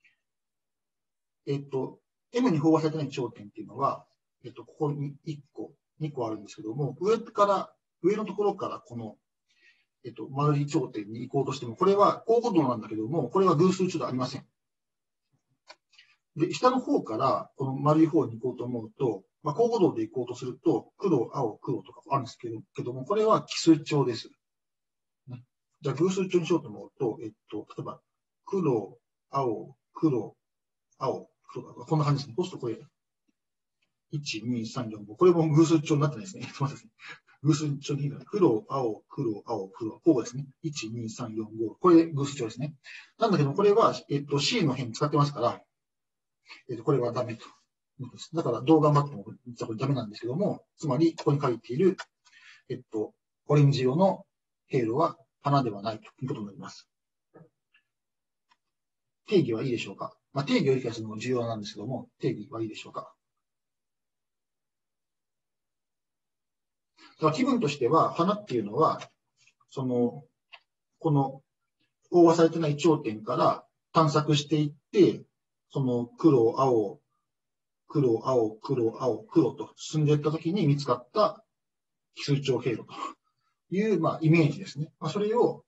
。M に飽和されてない頂点っていうのは、ここに1個、2個あるんですけども、上のところからこの、丸い頂点に行こうとしても、これは交互度なんだけども、これは偶数値ではありません。で、下の方からこの丸い方に行こうと思うと、交互度で行こうとすると、黒、青、黒とかあるんですけども、これは奇数帳です。ね、じゃあ偶数帳にしようと思うと、例えば、 黒、青、黒、青、黒、こんな感じですね。そうするとこれ、1、2、3、4、5。これも偶数帳になってないですね。すみません。偶数帳に黒、青、黒、青、黒、こうですね。1、2、3、4、5。これ偶数帳ですね。なんだけど、これは、C の辺使ってますから、これはダメと。だから、どう頑張っても、実はこれダメなんですけども、つまり、ここに書いている、オレンジ色の経路は花ではないということになります。定義はいいでしょうか。まあ、定義を理解するのも重要なんですけども、定義はいいでしょうか。だから気分としては、花っていうのは、この飽和されてない頂点から探索していって、黒、青、黒、青、黒、青、黒と進んでいったときに見つかった奇数帳経路という、まあ、イメージですね。まあ、それを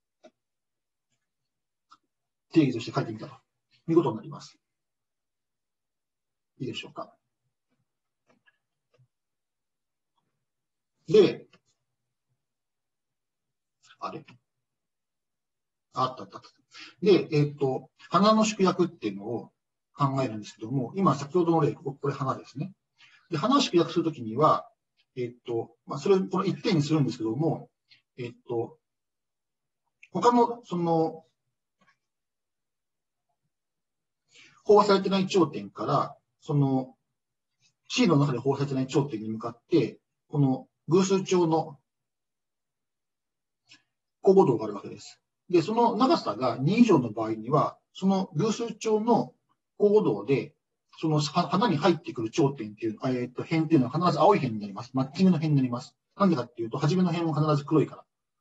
定義として書いてみたということになります。いいでしょうか。で、あれあったあった。で、花の縮約っていうのを考えるんですけども、今先ほどの例、これ花ですね。で、花を縮約するときには、まあ、それをこの一点にするんですけども、他の、飽和されてない頂点から、C の中で飽和されてない頂点に向かって、この偶数帳の交互度があるわけです。で、その長さが2以上の場合には、その偶数帳の交互度で、その花に入ってくる頂点っていう、辺っていうのは必ず青い辺になります。マッチングの辺になります。なんでかっていうと、初めの辺は必ず黒いから。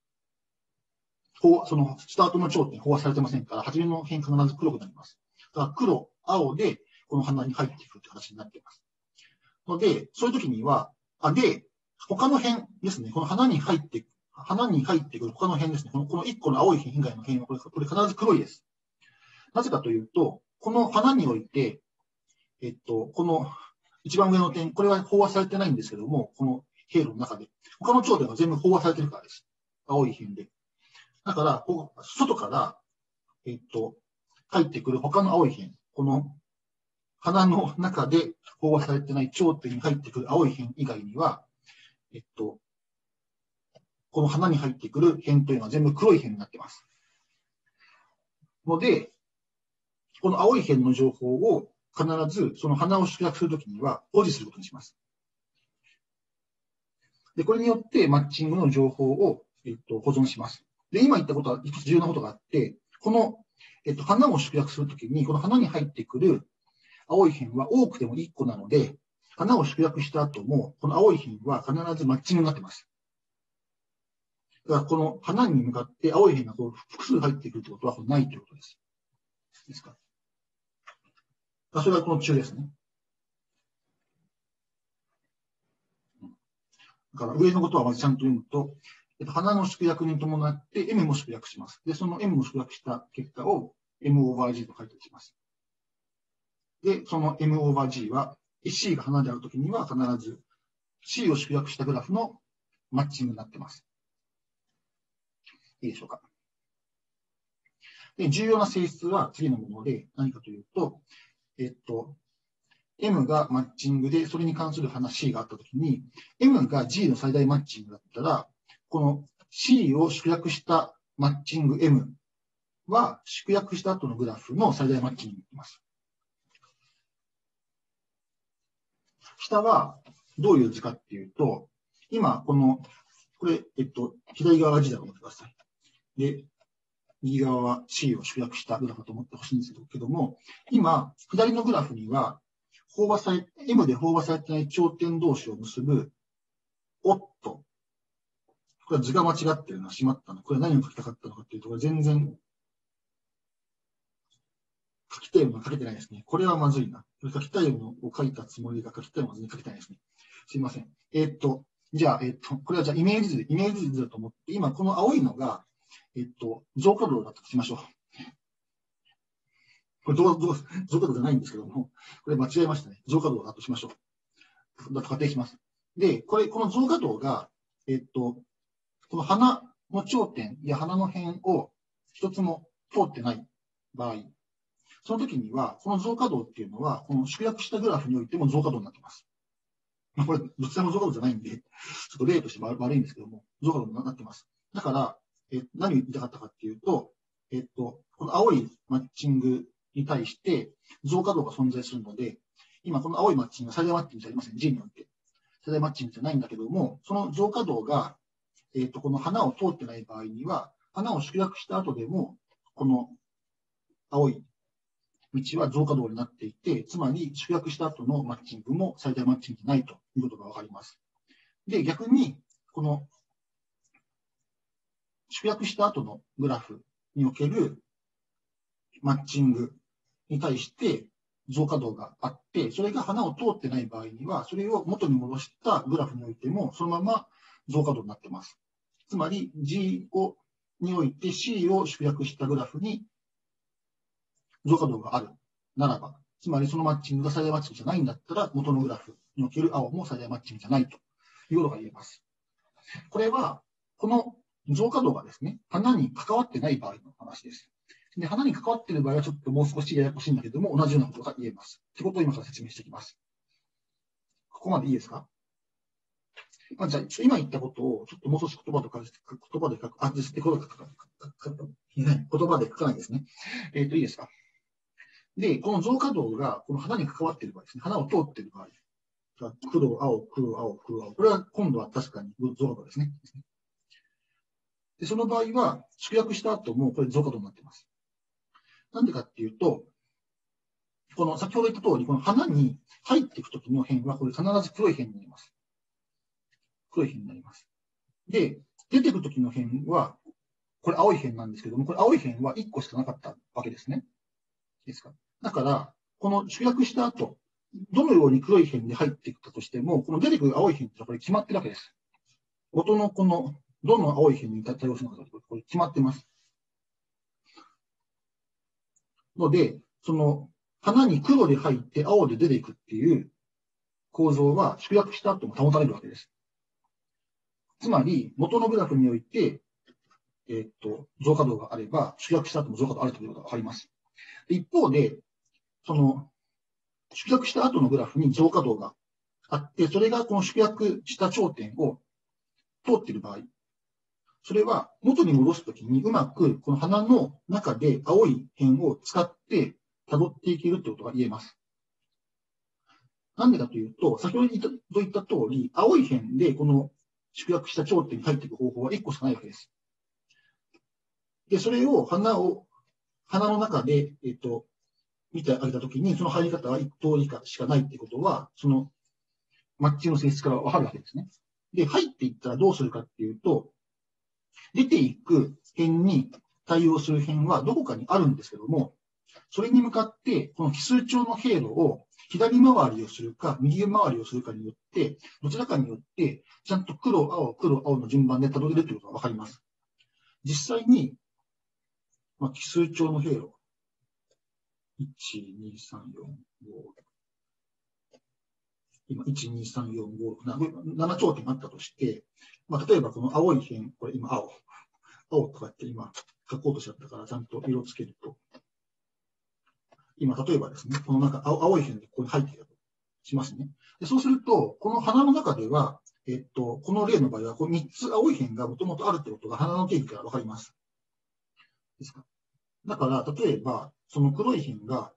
そのスタートの頂点飽和されてませんから、初めの辺必ず黒くなります。だから黒、青で、この花に入ってくるって形になっています。ので、そういう時には、で、他の辺ですね、この花に入ってくる他の辺ですね、この1個の青い辺以外の辺は、これ必ず黒いです。なぜかというと、この花において、この一番上の点、これは飽和されてないんですけども、この経路の中で、他の頂点が全部飽和されてるからです。青い辺で。だから、外から、入ってくる他の青い辺、この花の中で飽和されてない頂点に入ってくる青い辺以外には、この花に入ってくる辺というのは全部黒い辺になっています。ので、この青い辺の情報を必ずその花を縮約するときには保持することにします。で、これによってマッチングの情報を、保存します。で、今言ったことは一つ重要なことがあって、この、花を縮約するときに、この花に入ってくる青い辺は多くても1個なので、花を縮約した後も、この青い辺は必ずマッチングになっています。だからこの花に向かって青い辺がこう複数入ってくるということはないということです。ですか。それがこの中ですね。だから上のことはまずちゃんと読むと、花の縮約に伴って M も縮約します。で、その M も縮約した結果を M オーバー G と書いておきます。で、その M オーバー G は C が花であるときには必ず C を縮約したグラフのマッチングになっています。いいでしょうか。で、重要な性質は次のもので何かというと、M がマッチングで、それに関する話があったときに、M が G の最大マッチングだったら、この C を縮約したマッチング M は、縮約した後のグラフの最大マッチングになります。下はどういう図かっていうと、今、これ、左側が G だと思ってください。で、右側は C を集約したグラフだと思ってほしいんですけども、今、左のグラフには、M で飽和されてない頂点同士を結ぶ、おっと、これは図が間違ってるのはしまったの。これは何を書きたかったのかっていうと、これ全然、書きたいもの書けてないですね。これはまずいな。書きたいものを書いたつもりが書きたいものに書けてないですね。すいません。じゃあ、これはじゃあイメージ図だと思って、今この青いのが、増加度だとしましょう。これ増加度じゃないんですけども、これ間違えましたね。増加度だとしましょう。だと仮定します。で、この増加度が、この花の頂点や花の辺を一つも通ってない場合、その時には、この増加度っていうのは、この縮約したグラフにおいても増加度になっています。これ、どちらも増加度じゃないんで、ちょっと例として悪いんですけども、増加度になっています。だから、何を言いたかったかっていうと、この青いマッチングに対して増加度が存在するので、今この青いマッチングは最大マッチングじゃありません。G によって。最大マッチングじゃないんだけども、その増加度が、この花を通ってない場合には、花を縮約した後でも、この青い道は増加度になっていて、つまり縮約した後のマッチングも最大マッチングじゃないということがわかります。で、逆に、この縮約した後のグラフにおけるマッチングに対して増加度があって、それが花を通ってない場合には、それを元に戻したグラフにおいても、そのまま増加度になっています。つまり G において C を縮約したグラフに増加度があるならば、つまりそのマッチングが最大マッチングじゃないんだったら、元のグラフにおける青も最大マッチングじゃないということが言えます。これは、この増加度がですね、花に関わってない場合の話です。で、花に関わっている場合はちょっともう少しややこしいんだけども、同じようなことが言えます。ということを今から説明していきます。ここまでいいですか？じゃあ、今言ったことを、ちょっともう少し言葉で書く、言葉で書かないですね。いいですか？で、この増加度が、この花に関わっている場合ですね。花を通っている場合。黒、青、黒、青、黒、青。これは今度は確かに増加度ですね。で、その場合は、縮約した後もこれ増加度になっています。なんでかっていうと、この先ほど言った通り、この花に入っていくときの辺は、これ必ず黒い辺になります。黒い辺になります。で、出ていくときの辺は、これ青い辺なんですけども、これ青い辺は1個しかなかったわけですね。いいですか？だから、この集約した後、どのように黒い辺に入っていくかとしても、この出てくる青い辺ってこれ決まってるわけです。元のこの、どの青い辺に対応するのかこれ決まってます。ので、その、花に黒で入って青で出ていくっていう構造は集約した後も保たれるわけです。つまり、元のグラフにおいて、増加度があれば、集約した後も増加度あるということがわかります。一方で、その、縮約した後のグラフに増加度があって、それがこの縮約した頂点を通っている場合、それは元に戻すときにうまくこの花の中で青い辺を使って辿っていけるということが言えます。なんでかというと、先ほど言った通り、青い辺でこの縮約した頂点に入っていく方法は1個しかないわけです。で、それを花の中で、見てあげたときに、その入り方は1通りしかないっていうことは、そのマッチの性質からわかるわけですね。で、入っていったらどうするかっていうと、出ていく辺に対応する辺はどこかにあるんですけども、それに向かって、この奇数帳の経路を左回りをするか、右回りをするかによって、どちらかによって、ちゃんと黒、青、黒、青の順番で辿れるということがわかります。実際に、奇数帳の経路。1、2、3、4、5。今、1、2、3、4、5、6、7頂点あったとして、例えばこの青い辺、これ今青とかって今書こうとしちゃったからちゃんと色つけると、今例えばですね、この中、青い辺でここに入っているとしますね。でそうすると、この花の中では、この例の場合は、この3つ青い辺がもともとあるということが花の定義からわかります。ですか？だから、例えば、その黒い辺が、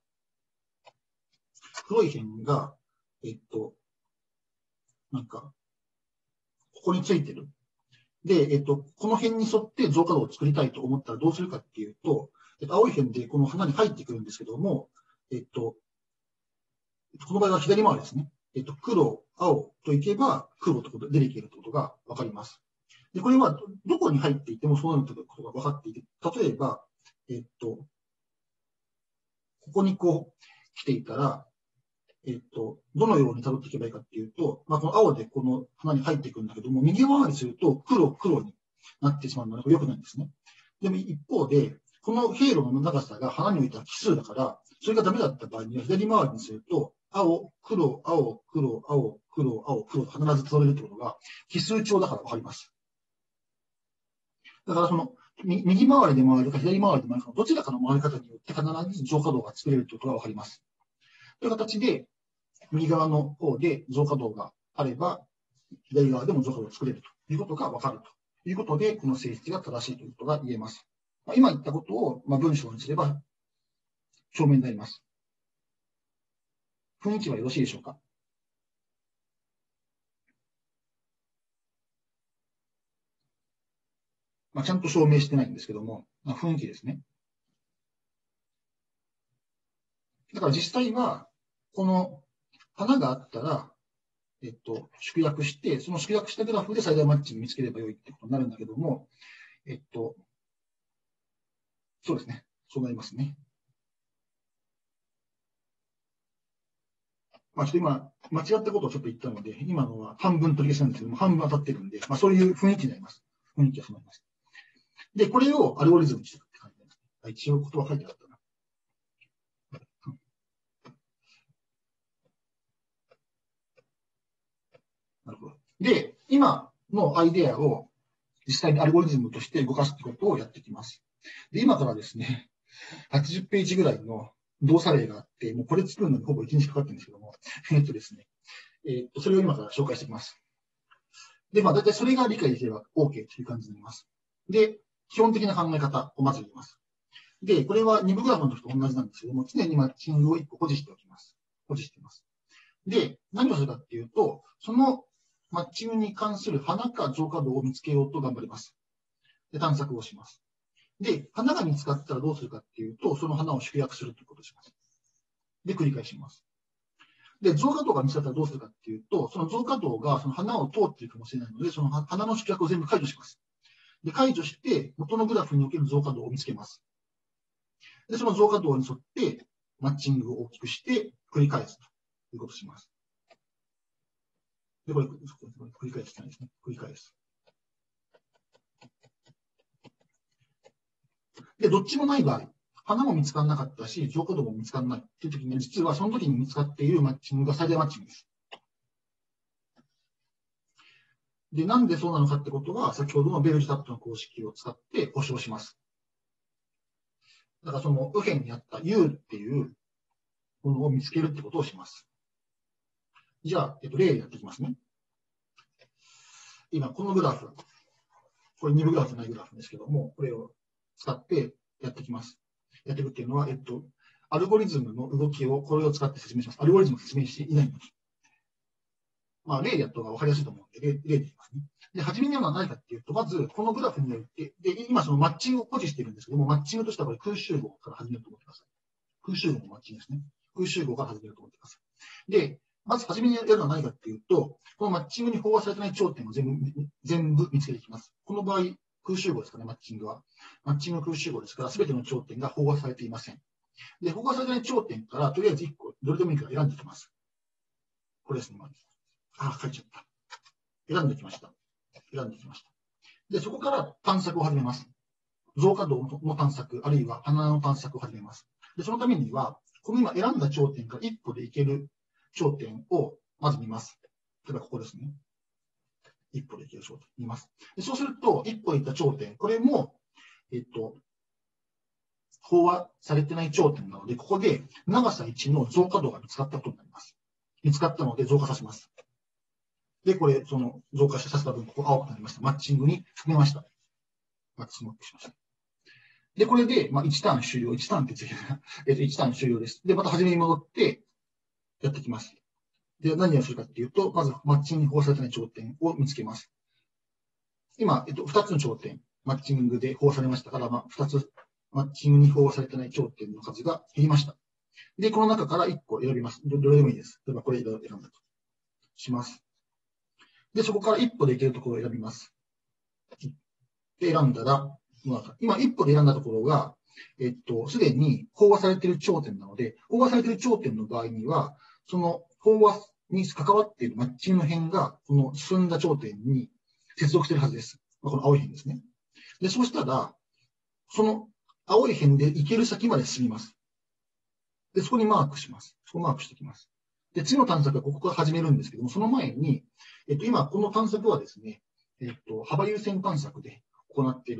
ここについてる。で、この辺に沿って増加度を作りたいと思ったらどうするかっていうと、青い辺でこの花に入ってくるんですけども、この場合は左回りですね。黒、青といけば黒と出ていけるということがわかります。で、これはどこに入っていてもそうなるということが分かっていて、例えば、ここにこう来ていたら、どのように辿っていけばいいかっていうと、この青でこの花に入っていくんだけども、右回りすると黒になってしまうので、これ良くないんですね。でも一方で、この経路の長さが花においては奇数だから、それがダメだった場合には左回りにすると、青、黒、青、黒、青、黒、青、黒と必ず辿れるってことが奇数帳だからわかります。だからその右回りで回るか左回りで回るか、どちらかの回り方によって必ず増加動が作れるということがわかります。という形で、右側の方で増加動があれば、左側でも増加動を作れるということがわかるということで、この性質が正しいということが言えます。今言ったことを文章にすれば証明になります。雰囲気はよろしいでしょうか？ちゃんと証明してないんですけども、雰囲気ですね。だから実際は、この花があったら、縮約して、その縮約したグラフで最大マッチング見つければよいってことになるんだけども、そうですね。そうなりますね。ちょっと今、間違ったことをちょっと言ったので、今のは半分取り消しなんですけども、半分当たってるんで、そういう雰囲気になります。雰囲気がそうなります。で、これをアルゴリズムにしていくって感じです。一応言葉書いてあったな。なるほど。で、今のアイデアを実際にアルゴリズムとして動かすってことをやっていきます。で、今からですね、80ページぐらいの動作例があって、もうこれ作るのにほぼ1日かかってるんですけども、ですね、それを今から紹介していきます。で、大体それが理解できれば OK という感じになります。で、基本的な考え方をまず言います。で、これは2部グラフの時と同じなんですけども、常にマッチングを1個保持しておきます。保持しています。で、何をするかっていうと、そのマッチングに関する花か増加動を見つけようと頑張ります。で、探索をします。で、花が見つかったらどうするかっていうと、その花を縮約するということをします。で、繰り返します。で、増加動が見つかったらどうするかっていうと、その増加動がその花を通っているかもしれないので、その花の縮約を全部解除します。で、解除して、元のグラフにおける増加動を見つけます。で、その増加動に沿って、マッチングを大きくして繰り返すということをします。で、これ、繰り返すじゃないですね。繰り返す。で、どっちもない場合、花も見つからなかったし、増加動も見つからないっていう時に、実はその時に見つかっているマッチングが最大マッチングです。で、なんでそうなのかってことは、先ほどのベルジタットの公式を使って保証します。だからその右辺にあった U っていうものを見つけるってことをします。じゃあ、例でやっていきますね。今、このグラフ、これ2部グラフじゃないグラフですけども、これを使ってやっていきます。やっていくっていうのは、アルゴリズムの動きを、これを使って説明します。アルゴリズムを説明していないのに。例でやった方が分かりやすいと思うので、例でいきますね。で、初めにやるのは何かっていうと、まず、このグラフにおいて、で、今そのマッチングを保持しているんですけども、マッチングとしてはこれ空集合から始めると思ってください。空集合のマッチングですね。空集合から始めると思ってください。で、まず初めにやるのは何かっていうと、このマッチングに飽和されてない頂点を全部見つけていきます。この場合、空集合ですかね、マッチングは。マッチング空集合ですから、すべての頂点が飽和されていません。で、飽和されてない頂点から、とりあえず1個、どれでもいいから選んでいきます。これですね、まず。書いちゃった。選んできました。選んできました。で、そこから探索を始めます。増加動の探索、あるいは花の探索を始めます。で、そのためには、この今選んだ頂点から一歩で行ける頂点をまず見ます。例えばここですね。一歩で行ける頂点見ます。でそうすると、一歩で行った頂点、これも、飽和されてない頂点なので、ここで長さ1の増加動が見つかったことになります。見つかったので増加させます。で、これ、その増加させた分、ここ青くなりました。マッチングに含めました。マッチングしました。で、これで、1ターン終了。1ターンってついてる。1ターン終了です。で、また初めに戻ってやっていきます。で、何をするかっていうと、まずマッチングに飽和されてない頂点を見つけます。今、2つの頂点、マッチングで飽和されましたから、2つ、マッチングに飽和されてない頂点の数が減りました。で、この中から1個選びます。どれでもいいです。例えばこれ選んだとします。で、そこから一歩で行けるところを選びます。で、選んだら、今一歩で選んだところが、すでに飽和されている頂点なので、飽和されている頂点の場合には、その飽和に関わっているマッチングの辺が、この進んだ頂点に接続しているはずです。この青い辺ですね。で、そうしたら、その青い辺で行ける先まで進みます。で、そこにマークします。そこをマークしておきます。で、次の探索はここから始めるんですけども、その前に、今この探索はですね、幅優先探索で行っている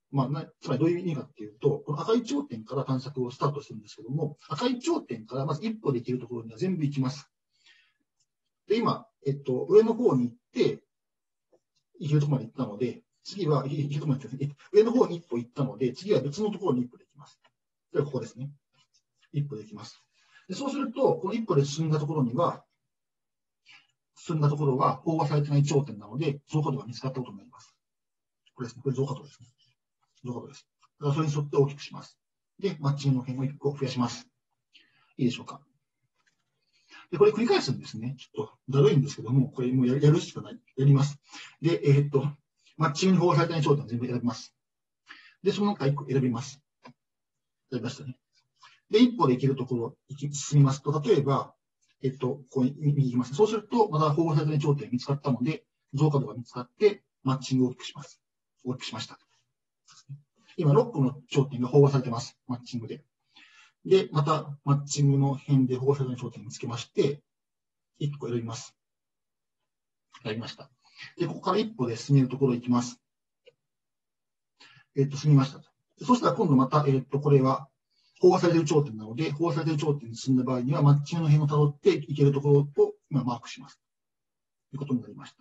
つまりどういう意味かっていうと、この赤い頂点から探索をスタートするんですけども、赤い頂点からまず一歩できるところには全部行きます。で、今、上の方に行って、行けるところまで行ったので、次は、上の方に一歩行ったので、次は別のところに一歩できます。では、ここですね。一歩できます。でそうすると、この一歩で進んだところは、飽和されてない頂点なので、増加度が見つかったことになります。これですね。これ増加度ですね。増加度です。だからそれに沿って大きくします。で、マッチングの辺を1個増やします。いいでしょうか。で、これ繰り返すんですね。ちょっとだるいんですけども、これもうやるしかない。やります。で、マッチングに飽和されてない頂点を全部選びます。で、その中1個選びます。選びましたね。で、一歩で行けるところ進みますと、例えば、ここに行きます。そうすると、また飽和されてない頂点が見つかったので、増加度が見つかって、マッチングを大きくします。大きくしました。今、6個の頂点が飽和されてます。マッチングで。で、また、マッチングの辺で飽和されてない頂点を見つけまして、1個選びます。選びました。で、ここから1歩で進めるところに行きます。進みました。そしたら今度また、これは、飽和されている頂点なので、飽和されている頂点に進んだ場合には、マッチングの辺をたどっていけるところを今マークします。ということになりました。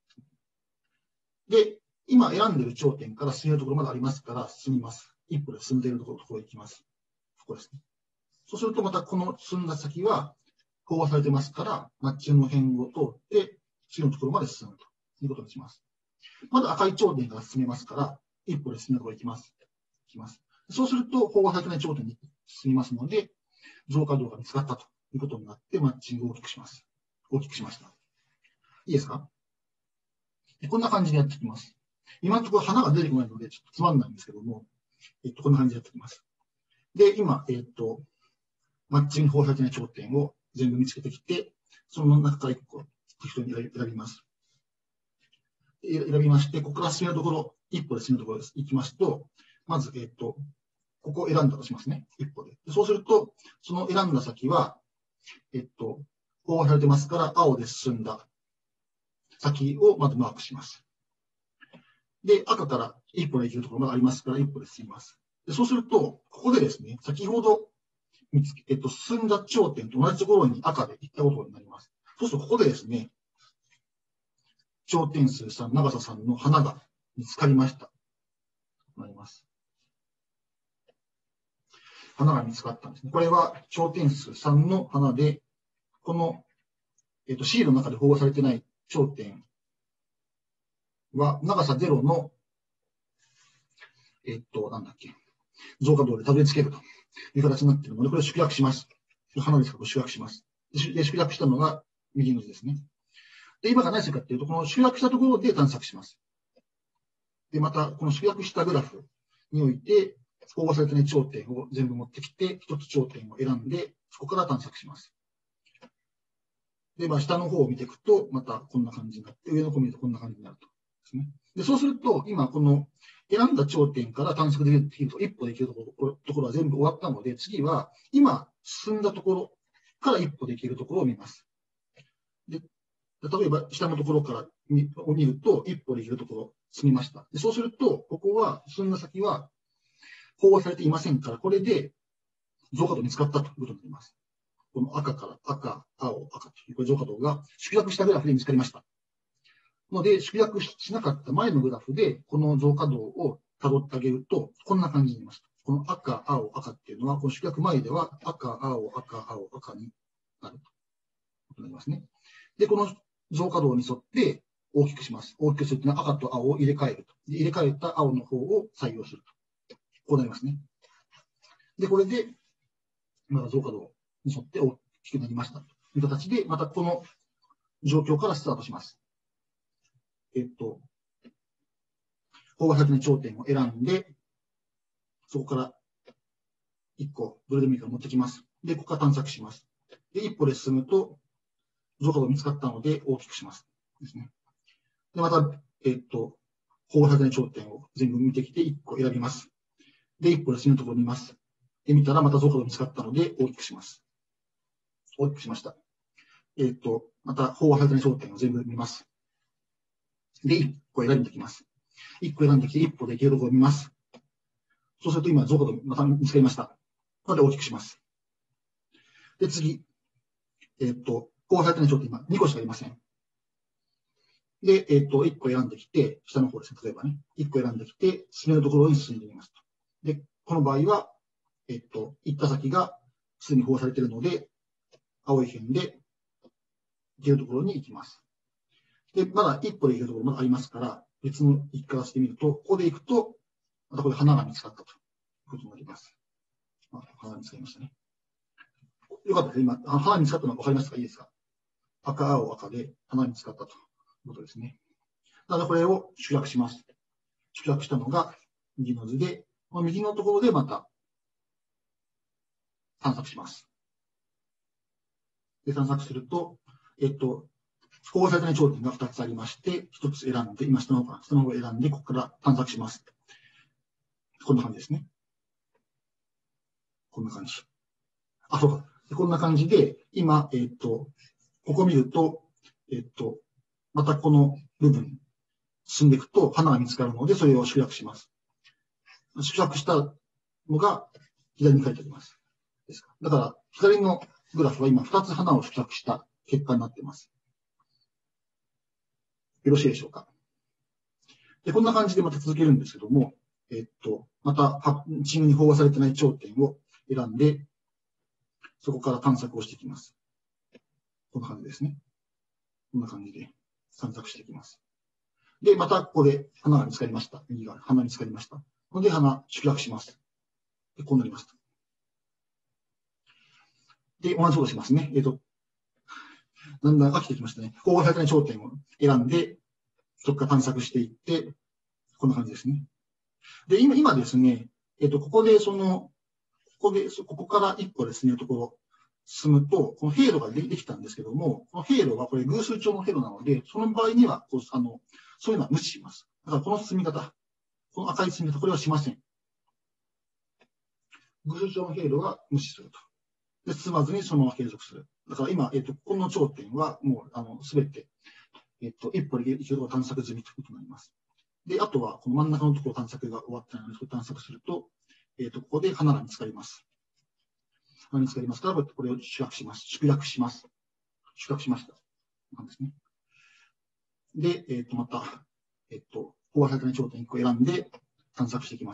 で、今選んでいる頂点から進めるところまでありますから進みます。一歩で進んでいるところに行きます。ここですね。そうするとまたこの進んだ先は飽和されてますから、マッチングの辺を通って次のところまで進むということにします。まだ赤い頂点から進めますから、一歩で進めるところに行きます。そうすると飽和されてない頂点に進みますので、増加度が見つかったということになって、マッチングを大きくします。大きくしました。いいですか？こんな感じでやっていきます。今のところ花が出てこないので、ちょっとつまんないんですけども、こんな感じでやっていきます。で、今、マッチング飽和されてない頂点を全部見つけてきて、その中から1個適当に選びます。選びまして、ここから進めるところ、一歩で進めるところです。行きますと、まず、ここを選んだとしますね。一歩で。そうすると、その選んだ先は、飽和されてますから、青で進んだ先をまずマークします。で、赤から一歩で行けるところまでありますから、一歩で進みます。でそうすると、ここでですね、先ほど進んだ頂点と同じところに赤で行ったことになります。そうすると、ここでですね、頂点数3、長さ3の花が見つかりました。なります。花が見つかったんですね。これは頂点数3の花で、この、シールの中で飽和されてない頂点は、長さ0の、なんだっけ、増加度でたどり着けるという形になっているので、これを縮略します。花ですから、縮略します。で、縮略したのが右の図ですね。で、今が何するかというと、この集約したところで探索します。で、また、この集約したグラフにおいて、飽和されてない頂点を全部持ってきて、一つ頂点を選んで、そこから探索します。で、下の方を見ていくと、またこんな感じになって、上の方を見るとこんな感じになると。ですね。で、そうすると、今、この選んだ頂点から探索できると、一歩できるところは全部終わったので、次は、今進んだところから一歩できるところを見ます。で、例えば、下のところから見ると、一歩できるところ、進みました。でそうすると、ここは、進んだ先は、飽和されていませんから、これで増加度見つかったということになります。この赤から赤、青、赤というこれ増加度が縮約したグラフで見つかりました。ので、縮約しなかった前のグラフで、この増加度を辿ってあげると、こんな感じになります。この赤、青、赤っていうのは、この縮約前では赤、青、赤、青、赤になるとなりますね。で、この増加度に沿って大きくします。大きくするというのは赤と青を入れ替えると。入れ替えた青の方を採用すると。こうなりますね。で、これで、また増加度に沿って大きくなりましたという形で、またこの状況からスタートします。飽和されてない頂点を選んで、そこから1個、どれでもいいから持ってきます。で、ここから探索します。で、一歩で進むと、増加度見つかったので大きくします。ですね。で、また、飽和されてない頂点を全部見てきて、1個選びます。で、一歩で進むところにいます。で、見たらまた増加度見つかったので大きくします。大きくしました。また、飽和されてない頂点を全部見ます。で、1個選んできます。1個選んできて、1歩でいけるところを見ます。 そうすると今、増加度また見つかりました。これで大きくします。で、次。こうされてない頂点今2個しかありません。で、1個選んできて、下の方ですね。例えばね。1個選んできて、進めるところに進んでみますと。で、この場合は、行った先がすでに保護されているので、青い辺で行けるところに行きます。で、まだ一歩で行けるところまだありますから、別の行き方してみると、ここで行くと、またこれ花が見つかったということになります。花が見つかりましたね。よかったです。今、花が見つかったのが分かりましたか？いいですか？赤、青、赤で花が見つかったということですね。なので、これを集約します。集約したのが右の図で、この右のところでまた探索します。で、探索すると、保護されてない頂点が2つありまして、1つ選んで、今下の方を選んで、ここから探索します。こんな感じですね。こんな感じ。あ、そうか。こんな感じで、今、ここ見ると、またこの部分、進んでいくと花が見つかるので、それを集約します。集約したのが左に書いてあります。ですか。だから、左のグラフは今2つ花を集約した結果になっています。よろしいでしょうか。で、こんな感じでまた続けるんですけども、また、チームに飽和されてない頂点を選んで、そこから探索をしていきます。こんな感じですね。こんな感じで探索していきます。で、またここで花が見つかりました。右側、花見つかりました。これで花、集約します。で、こうなりました。で、同じことしますね。だんだん飽きてきましたね。飽和されてない頂点を選んで、そこから探索していって、こんな感じですね。で、今ですね、ここから一個ですね、ところ、進むと、この経路ができたんですけども、この経路はこれ偶数帳の経路なので、その場合にはそういうのは無視します。だからこの進み方、この赤い進み方、これはしません。偶数帳の経路は無視すると。で、進まずにそのまま継続する。だから今、この頂点はもう、すべて、一歩で行けるところ探索済みということになります。で、あとは、この真ん中のところ探索が終わったので、それを探索すると、ここで花が見つかります。花が見つかりますから、これを集約します。集約しました。なんですね。で、また、飽和されてない頂点1個選んで探索していきます。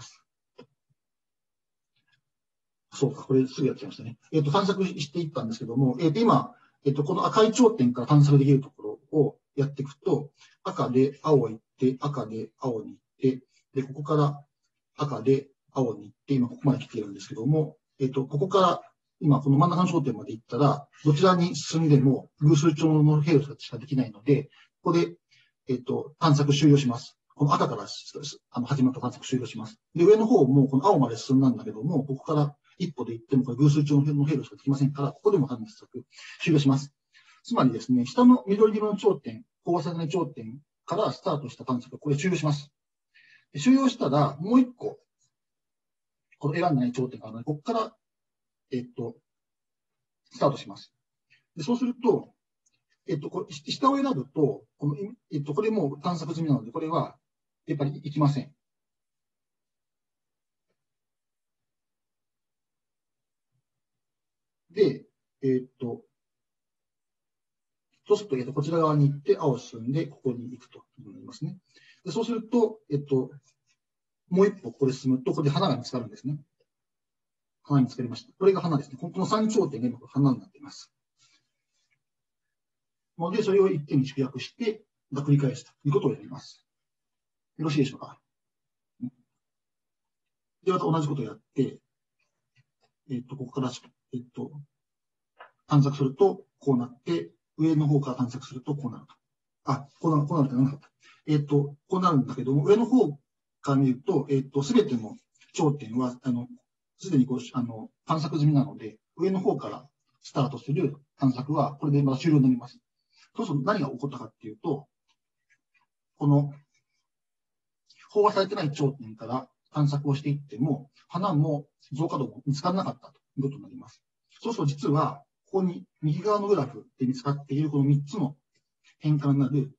そうか、これすぐやっちゃいましたね。探索していったんですけども、今、この赤い頂点から探索できるところをやっていくと、赤で青行って、赤で青に行って、で、ここから赤で青に行って、今ここまで来ているんですけども、ここから今この真ん中の頂点まで行ったら、どちらに進んでも偶数帳の経路しかできないので、ここで、探索終了します。この赤から始まった探索終了します。で、上の方もこの青まで進んだんだけども、ここから一歩で行ってもこれ偶数帳の経路しかできませんから、ここでも探索終了します。つまりですね、下の緑色の頂点、飽和されない頂点からスタートした探索、これ終了します。終了したら、もう一個、この選んでない頂点があるので、ここから、スタートします。でそうすると、これ下を選ぶと、これもう探索済みなので、これは、やっぱりいきません。で、そうすると、こちら側に行って、青を進んで、ここに行くとなりますね。でそうすると、もう一歩これ進むと、ここで花が見つかるんですね。花が見つかりました。これが花ですね。この3頂点が今花になっています。ので、それを一点に集約して、繰り返すということをやります。よろしいでしょうか。で、また同じことをやって、ここから、探索すると、こうなって、上の方から探索すると、こうなると。こうなるってなかった。こうなるんだけども、上の方から見ると、すべての頂点は、すでに探索済みなので、上の方からスタートする探索は、これでまた終了になります。そうすると何が起こったかっていうと、この、飽和されてない頂点から探索をしていっても、花も増加度も見つからなかったということになります。そうすると実は、ここに右側のグラフで見つかっているこの3つの変化になる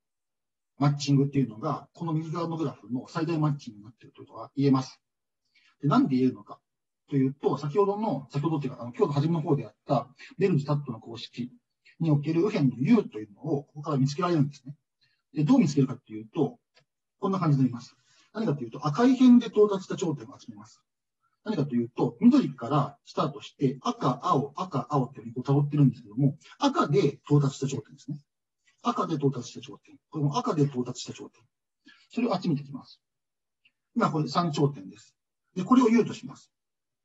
マッチングっていうのが、この右側のグラフの最大マッチングになっているということが言えます。 で、なんで言えるのかというと、先ほどっていうか、今日の初めの方でやったベルジュタットの公式における右辺の U というのをここから見つけられるんですね。で、どう見つけるかというと、こんな感じになります。何かというと、赤い辺で到達した頂点を集めます。何かというと、緑からスタートして、赤、青、赤、青っていうふうに辿ってるんですけども、赤で到達した頂点ですね。赤で到達した頂点。この赤で到達した頂点。それを集めていきます。今これ3頂点です。で、これを U とします。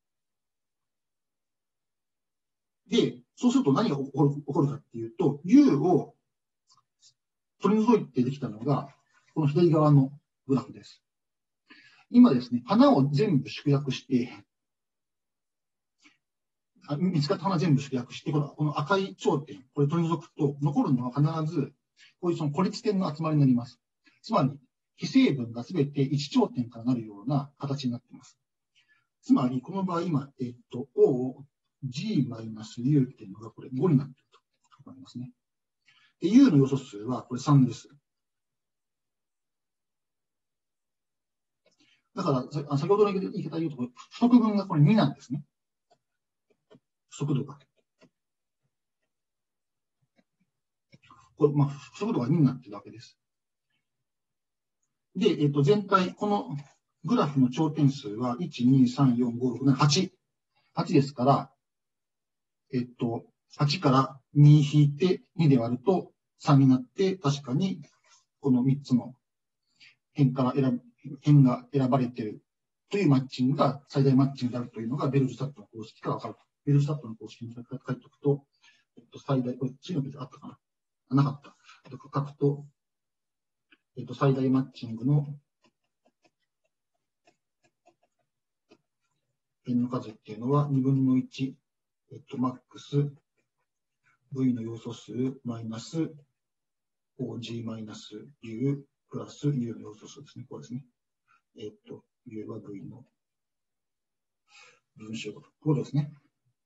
で、そうすると何が起こるかっていうと、U を取り除いてできたのが、この左側のグラフです。今ですね、花を全部縮約して、見つかった花全部縮約して、この赤い頂点、これ取り除くと、残るのは必ず、こういうその孤立点の集まりになります。つまり、非成分がすべて1頂点からなるような形になっています。つまり、この場合、今、O、G-U っていうのがこれ5になっていると思いますね。で、U の要素数はこれ3です。だから、先ほどの言い方で言うと、不足分がこれ2なんですね。不足度が。これ、不足度が2になっているわけです。で、全体、このグラフの頂点数は、1、2、3、4、5、6、7、8。8ですから、8から2引いて2で割ると3になって、確かにこの3つの辺が選ばれているというマッチングが最大マッチングであるというのがベルジュタットの公式から分かると。ベルジュタットの公式に書いておくと、最大、これ次のページあったかな、なかった。書くと、最大マッチングの辺の数っていうのは2分の1、マックス、V の要素数マイナス OG マイナス U プラス U の要素数ですね。これですね。U は V の分子量と。こういうことですね。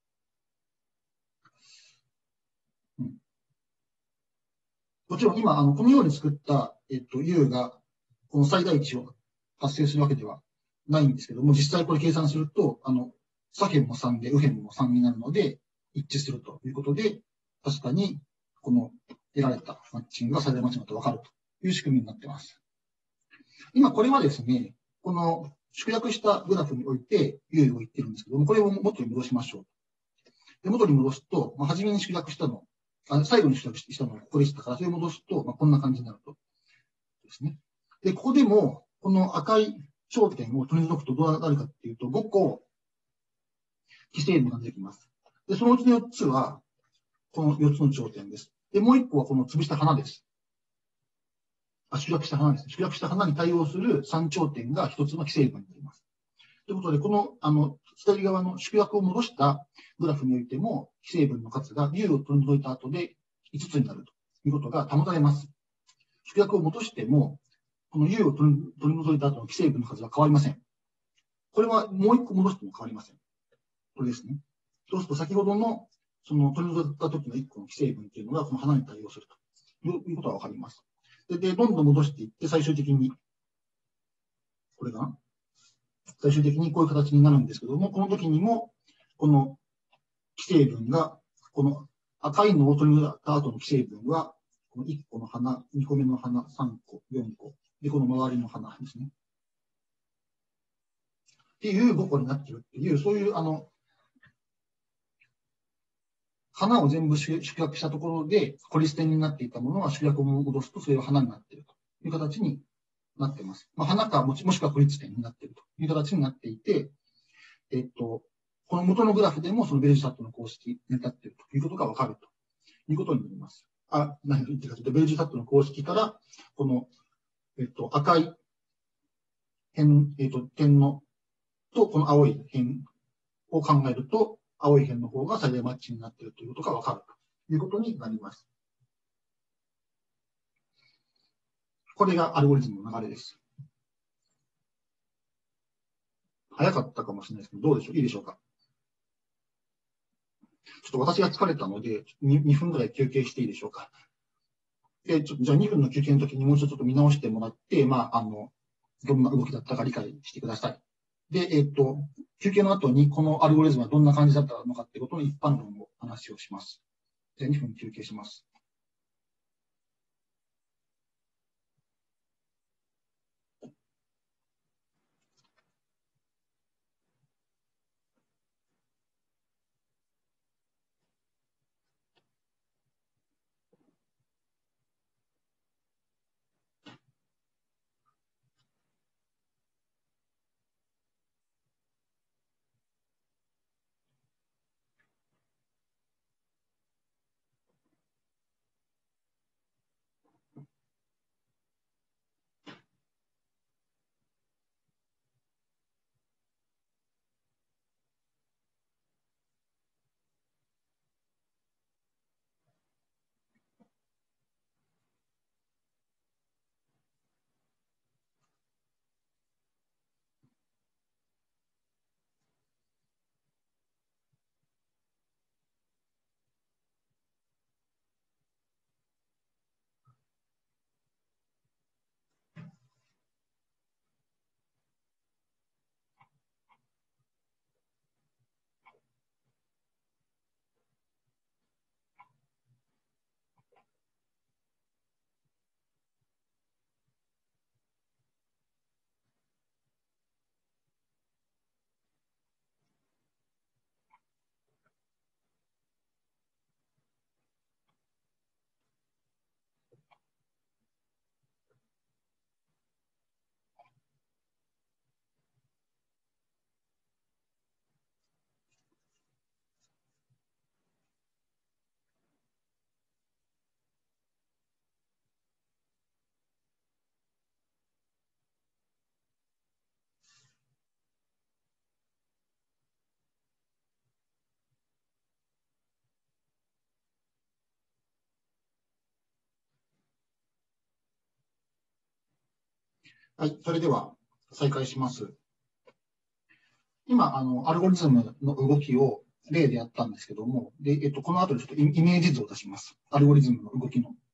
もちろん今、このように作った、U が、この最大値を達成するわけではないんですけども、実際これ計算すると、左辺も3で、右辺も3になるので、一致するということで、確かに、この得られたマッチングが最大マッチングだと分かるという仕組みになっています。今、これはですね、この縮約したグラフにおいて U を言ってるんですけども、これを元に戻しましょう。で、元に戻すと、初めに縮約したの、最後に縮約したのがここでしたから、それを戻すと、こんな感じになると。ですね。で、ここでも、この赤い頂点を取り除くとどうなるかっていうと、5個、非成分が出てきます。で、そのうちの4つは、この4つの頂点です。で、もう1個はこの潰した花です。縮約した花です。縮約した花に対応する3頂点が1つの非成分になります。ということで、この、左側の縮約を戻したグラフにおいても、非成分の数が U を取り除いた後で5つになるということが保たれます。縮約を戻しても、この U を取り除いた後の非成分の数は変わりません。これはもう1個戻しても変わりません。これですね。そうすると、先ほどの、その取り除いた時の1個の非成分というのが、この花に対応するということがわかります。で、どんどん戻していって、最終的に、これが、最終的にこういう形になるんですけども、この時にも、この非成分が、この赤いのを取り除いた後の非成分は、この1個の花、2個目の花、3個、4個、で、この周りの花ですね。っていう5個になっているっていう、そういう、花を全部縮約したところで、コリステンになっていたものは縮約を戻すと、それは花になっているという形になっています。花かもしくは孤立点になっているという形になっていて、この元のグラフでもそのベルジュタットの公式に立っているということがわかるということになります。何を言ってるかというと、ベルジュタットの公式から、この、赤い点のと、この青い辺を考えると、青い辺の方が最大マッチになっているということがわかるということになります。これがアルゴリズムの流れです。早かったかもしれないですけど、どうでしょう？いいでしょうか？ちょっと私が疲れたので、2分ぐらい休憩していいでしょうか？で、じゃあ2分の休憩の時にもう一度ちょっと見直してもらって、どんな動きだったか理解してください。 で、休憩の後にこのアルゴリズムはどんな感じだったのかっていうことの一般論を話をします。じゃあ2分休憩します。はい、それでは再開します。今、アルゴリズムの動きを例でやったんですけども、で、この後でちょっとイメージ図を出します。アルゴリズムの動きの。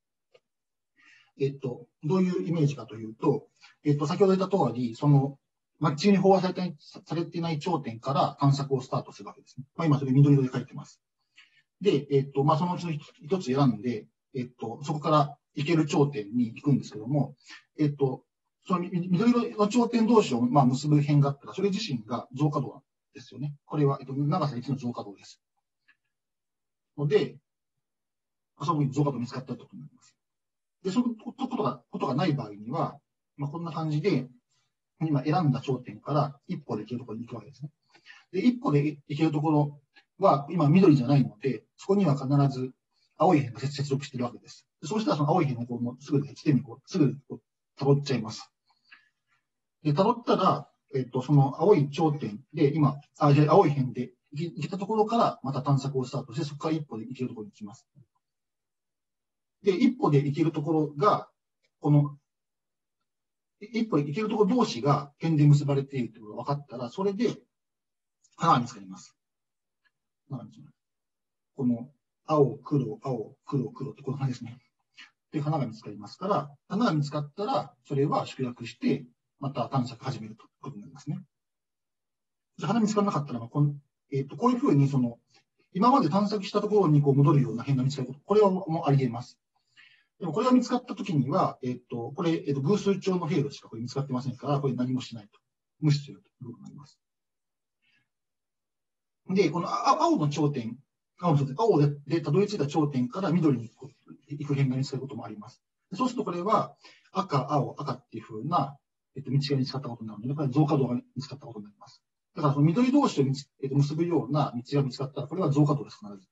どういうイメージかというと、先ほど言った通り、その、マッチングに飽和されていない頂点から探索をスタートするわけですね。今それ緑色で書いてます。で、そのうちの一つ選んで、そこから行ける頂点に行くんですけども、その緑色の頂点同士を結ぶ辺があったら、それ自身が増加度ですよね。これは、長さ1の増加度です。ので、その増加度見つかったと思います。で、そういうことがない場合には、こんな感じで、今選んだ頂点から一歩で行けるところに行くわけですね。で、一歩で行けるところは、今緑じゃないので、そこには必ず青い辺が接続しているわけです。そうしたらその青い辺をもうすぐ地点にすぐ辿っちゃいます。で、辿ったら、その青い頂点で、今、じゃあ青い辺で行けたところからまた探索をスタートして、そこから一歩で行けるところに行きます。で、一歩で行けるところが、この、一歩で行けるところ同士が点で結ばれているということが分かったら、それで花が見つかります。この青、黒、青、黒、黒ってこの花ですね。で、花が見つかりますから、花が見つかったら、それは縮約して、また探索始めるということになりますね。じゃ花見つからなかったら、こういうふうに、今まで探索したところに戻るような変が見つかること、これはもうあり得ます。でもこれが見つかったときには、これ、偶数帳の経路しかこれ見つかってませんから、これ何もしないと。無視するということになります。で、この青の頂点、青でたどり着いた頂点から緑に行く変が見つかることもあります。そうするとこれは赤、青、赤っていうふうな、道が見つかったことになるので、これは増加度が見つかったことになります。だからその緑同士を結ぶような道が見つかったら、これは増加度です、必ず。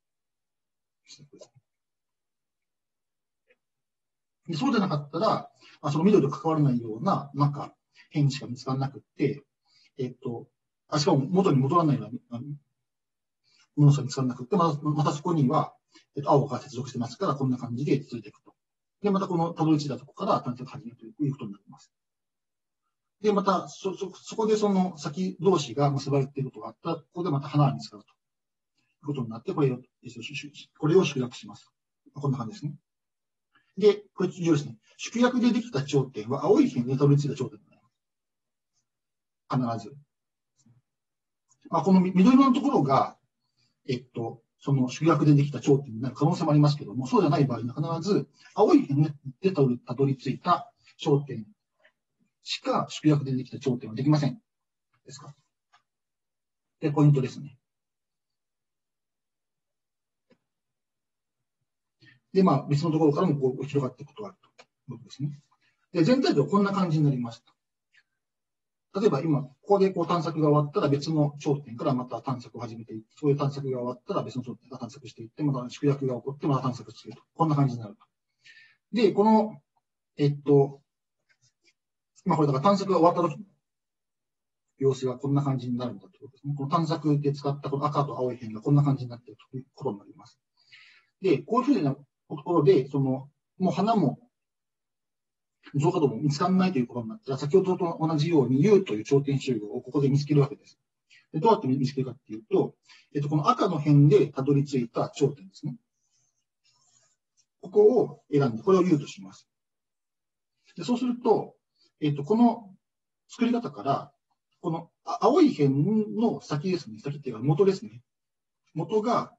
でそうじゃなかったら、その緑と関わらないような、変しか見つからなくって、しかも元に戻らないようなものしか見つからなくて、またそこには、青が接続してますから、こんな感じで続いていくと。で、またこのたどり着いたところから探索を始めるということになります。で、また、そこでその先同士が結ばれていることがあったら、ここでまた花が見つかるということになって、これを縮約します。こんな感じですね。で、これ重要ですね。縮約でできた頂点は青い辺にたどり着いた頂点になります。 必ず。まあ、この緑色のところが、その縮約でできた頂点になる可能性もありますけども、そうじゃない場合には必ず青い辺でたどり着いた頂点しか縮約でできた頂点はできません。ですか。で、ポイントですね。で、まあ、別のところからもこう広がっていくことがあるということですね。で、全体像はこんな感じになります。例えば今、ここでこう探索が終わったら別の頂点からまた探索を始めていって、そういう探索が終わったら別の頂点から探索していって、また縮約が起こってまた探索していくと。こんな感じになると。で、この、まあこれだから探索が終わった時の様子がこんな感じになるんだということですね。この探索で使ったこの赤と青い辺がこんな感じになっているということになります。で、こういうふうなところで、もう花も、増加度も見つからないということになったら、先ほどと同じように U という頂点集合をここで見つけるわけです。でどうやって見つけるかっていうと、この赤の辺でたどり着いた頂点ですね。ここを選んで、これを U とします。でそうすると、この作り方から、この青い辺の先ですね。先っていうか元ですね。元が、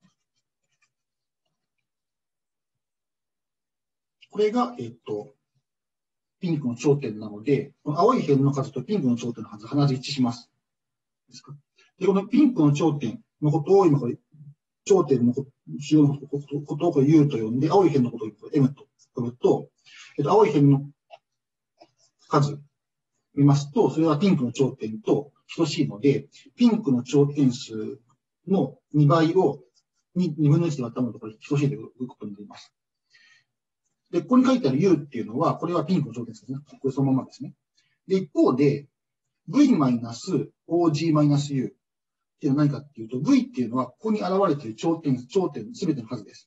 これが、ピンクの頂点なので、この青い辺の数とピンクの頂点の数が必ず一致します。ですか。で、このピンクの頂点のことを今これ、頂点の主要のことをこれ U と呼んで、青い辺のことを M と呼ぶと、青い辺の数見ますと、それはピンクの頂点と等しいので、ピンクの頂点数の2倍を2分の1で割ったものとこれ等しいということになります。で、ここに書いてある U っていうのは、これはピンクの頂点数ですね。これそのままですね。で、一方で、V-OG-U っていうのは何かっていうと、V っていうのは、ここに現れている頂点すべての数です。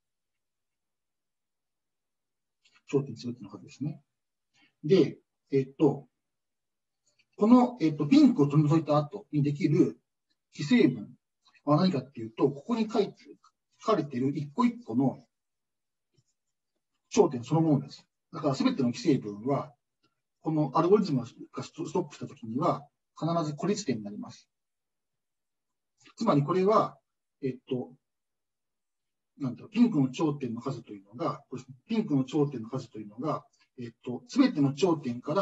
頂点すべての数ですね。で、この、ピンクを取り除いた後にできる非成分は何かっていうと、ここに書かれている一個一個の頂点そのものです。だから全ての非成分は、このアルゴリズムがストップしたときには、必ず孤立点になります。つまりこれは、ピンクの頂点の数というのが、ピンクの頂点の数というのが、すべての頂点から、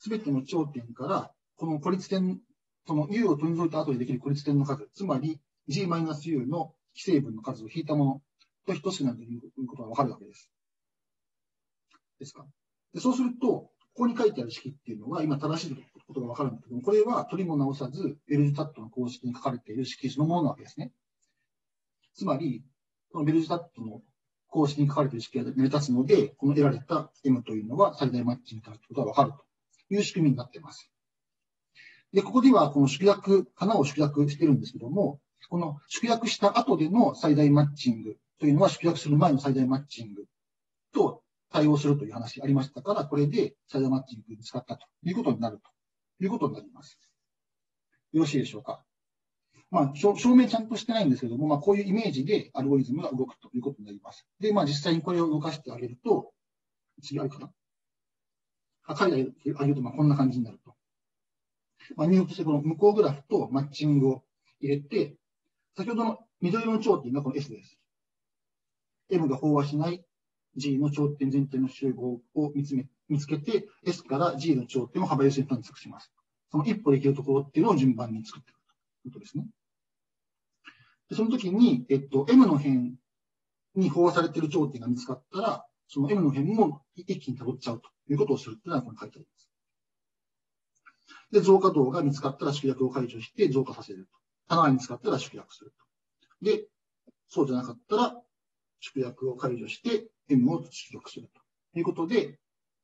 この孤立点、その U を取り除いた後でできる孤立点の数、つまり G-U の非成分の数を引いたものと等しくなるということがわかるわけです。ですか。でそうすると、ここに書いてある式っていうのは、今正しいことがわかるんだけども、これは取りも直さず、ベルジュタットの公式に書かれている式そのものなわけですね。つまり、このベルジュタットの公式に書かれている式が成り立つので、この得られた M というのは最大マッチングだということがわかるという仕組みになっています。で、ここではこの花を縮約しているんですけども、この縮約した後での最大マッチングというのは縮約する前の最大マッチングと対応するという話がありましたから、これで最大マッチングに使ったということになるということになります。よろしいでしょうか。まあ、証明ちゃんとしてないんですけども、まあ、こういうイメージでアルゴリズムが動くということになります。で、まあ、実際にこれを動かしてあげると、次あるかな。書いてあげると、まあ、こんな感じになると。まあ、入力してこの向こうグラフとマッチングを入れて、先ほどの緑色の頂点がこの S です。M が飽和しない G の頂点全体の集合を見つけて、S から G の頂点を幅寄せに探索します。その一歩できるところっていうのを順番に作っていくということですね。でその時に、M の辺に飽和されている頂点が見つかったら、その M の辺も一気に辿っちゃうということをするというのはここに書いてあります。で、増加度が見つかったら縮約を解除して増加させると。花が見つかったら縮約すると。で、そうじゃなかったら縮約を解除して M を出力するということで、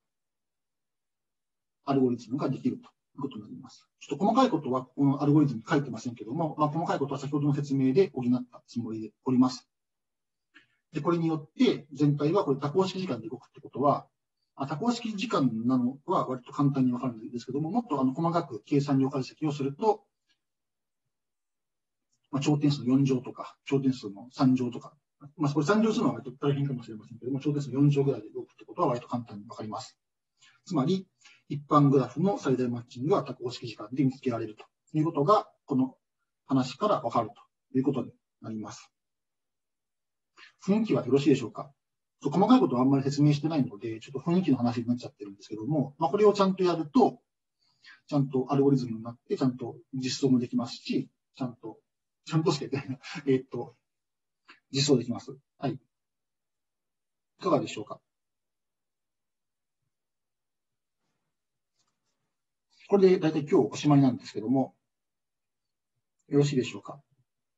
アルゴリズムができるということになります。ちょっと細かいことはこのアルゴリズムに書いてませんけども、まあ、細かいことは先ほどの説明で補ったつもりでおります。で、これによって全体はこれ多項式時間で動くってことは、多項式時間なのは割と簡単にわかるんですけども、もっと細かく計算量解析をすると、まあ、頂点数4乗とか、頂点数の3乗とか、まあ、これ3乗するのは割と大変かもしれませんけども、頂点数4乗ぐらいで動くってことは割と簡単にわかります。つまり、 一般グラフの最大マッチングは多項式時間で見つけられるということが、この話からわかるということになります。雰囲気はよろしいでしょうか？細かいことはあんまり説明してないので、ちょっと雰囲気の話になっちゃってるんですけども、これをちゃんとやると、ちゃんとアルゴリズムになって、ちゃんと実装もできますし、ちゃんとして、実装できます。はい。いかがでしょうか？これで大体今日おしまいなんですけども、よろしいでしょうか？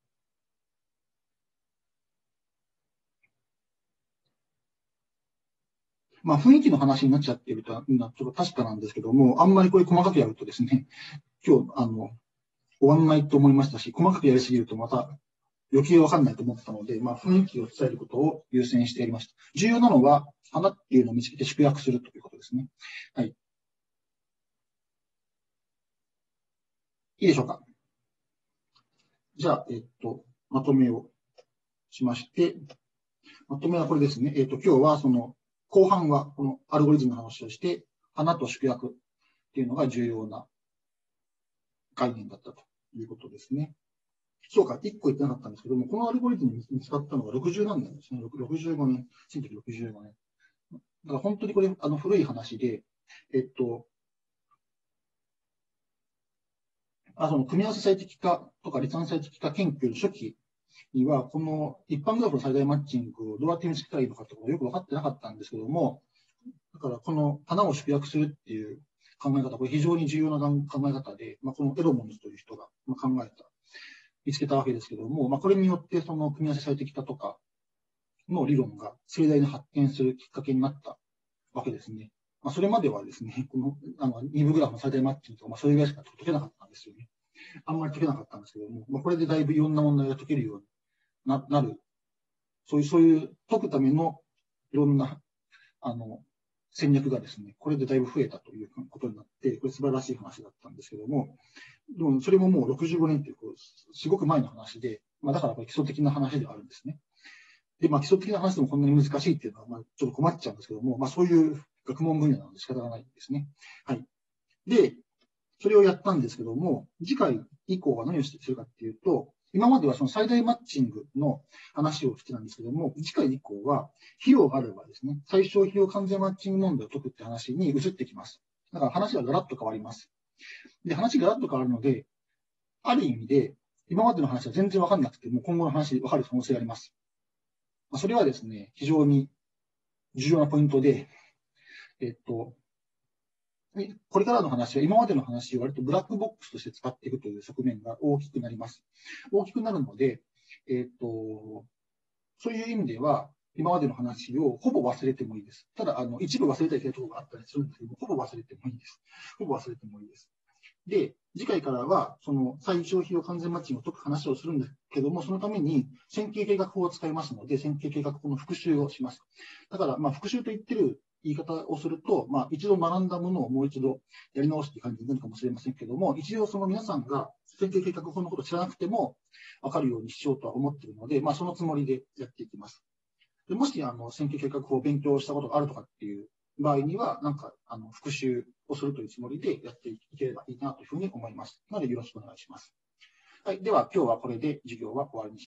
雰囲気の話になっちゃっているというのはちょっと確かなんですけども、あんまりこれ細かくやるとですね、今日、終わんないと思いましたし、細かくやりすぎるとまた余計わかんないと思ったので、雰囲気を伝えることを優先してやりました。重要なのは、花っていうのを見つけて縮約するということですね。はい。いいでしょうか？じゃあ、まとめをしまして、まとめはこれですね。今日は後半はこのアルゴリズムの話をして、花と縮約っていうのが重要な概念だったということですね。そうか、1個言ってなかったんですけども、このアルゴリズム見つかったのが60何年ですね。65年、1965年。だから本当にこれ、古い話で、組み合わせ最適化とか離散最適化研究の初期には、この一般グラフの最大マッチングをどうやって見つけたらいいのかってことがよく分かってなかったんですけども、だからこの花を縮約するっていう考え方、これ非常に重要な考え方で、このエドモンズという人が考えた、見つけたわけですけども、これによってその組み合わせ最適化とかの理論が盛大に発展するきっかけになったわけですね。それまではですね、この2部グラフの最大マッチングとか、それぐらいしか解けなかったんですよね。あんまり解けなかったんですけども、これでだいぶいろんな問題が解けるようになる、そういう解くためのいろんな、戦略がですね、これでだいぶ増えたということになって、これ素晴らしい話だったんですけども、でもそれももう65年という、すごく前の話で、だからこれ基礎的な話ではあるんですね。で、基礎的な話でもこんなに難しいっていうのは、ちょっと困っちゃうんですけども、そういう学問分野なので仕方がないんですね。はい。で、それをやったんですけども、次回以降は何をするかっていうと、今まではその最大マッチングの話をしてたんですけども、次回以降は費用があればですね、最小費用完全マッチング問題を解くって話に移ってきます。だから話がガラッと変わります。で、話がガラッと変わるので、ある意味で、今までの話は全然わかんなくても、今後の話わかる可能性があります。それはですね、非常に重要なポイントで、これからの話は今までの話を割とブラックボックスとして使っていくという側面が大きくなります。大きくなるので、そういう意味では、今までの話をほぼ忘れてもいいです。ただ、一部忘れたりするところがあったりするんですけど、ほぼ忘れてもいいです。ほぼ忘れてもいいです。で、次回からは、その最小費用完全マッチングを解く話をするんですけども、そのために線形計画法を使いますので、線形計画法の復習をします。だから、復習と言ってる言い方をすると、一度学んだものをもう一度やり直すという感じになるかもしれませんけども、一応その皆さんが線形計画法のことを知らなくても分かるようにしようとは思っているので、そのつもりでやっていきます。でもし、線形計画法を勉強したことがあるとかっていう場合には、復習をするというつもりでやっていければいいなというふうに思います。なので、よろしくお願いします。はい。では、今日はこれで授業は終わりにします。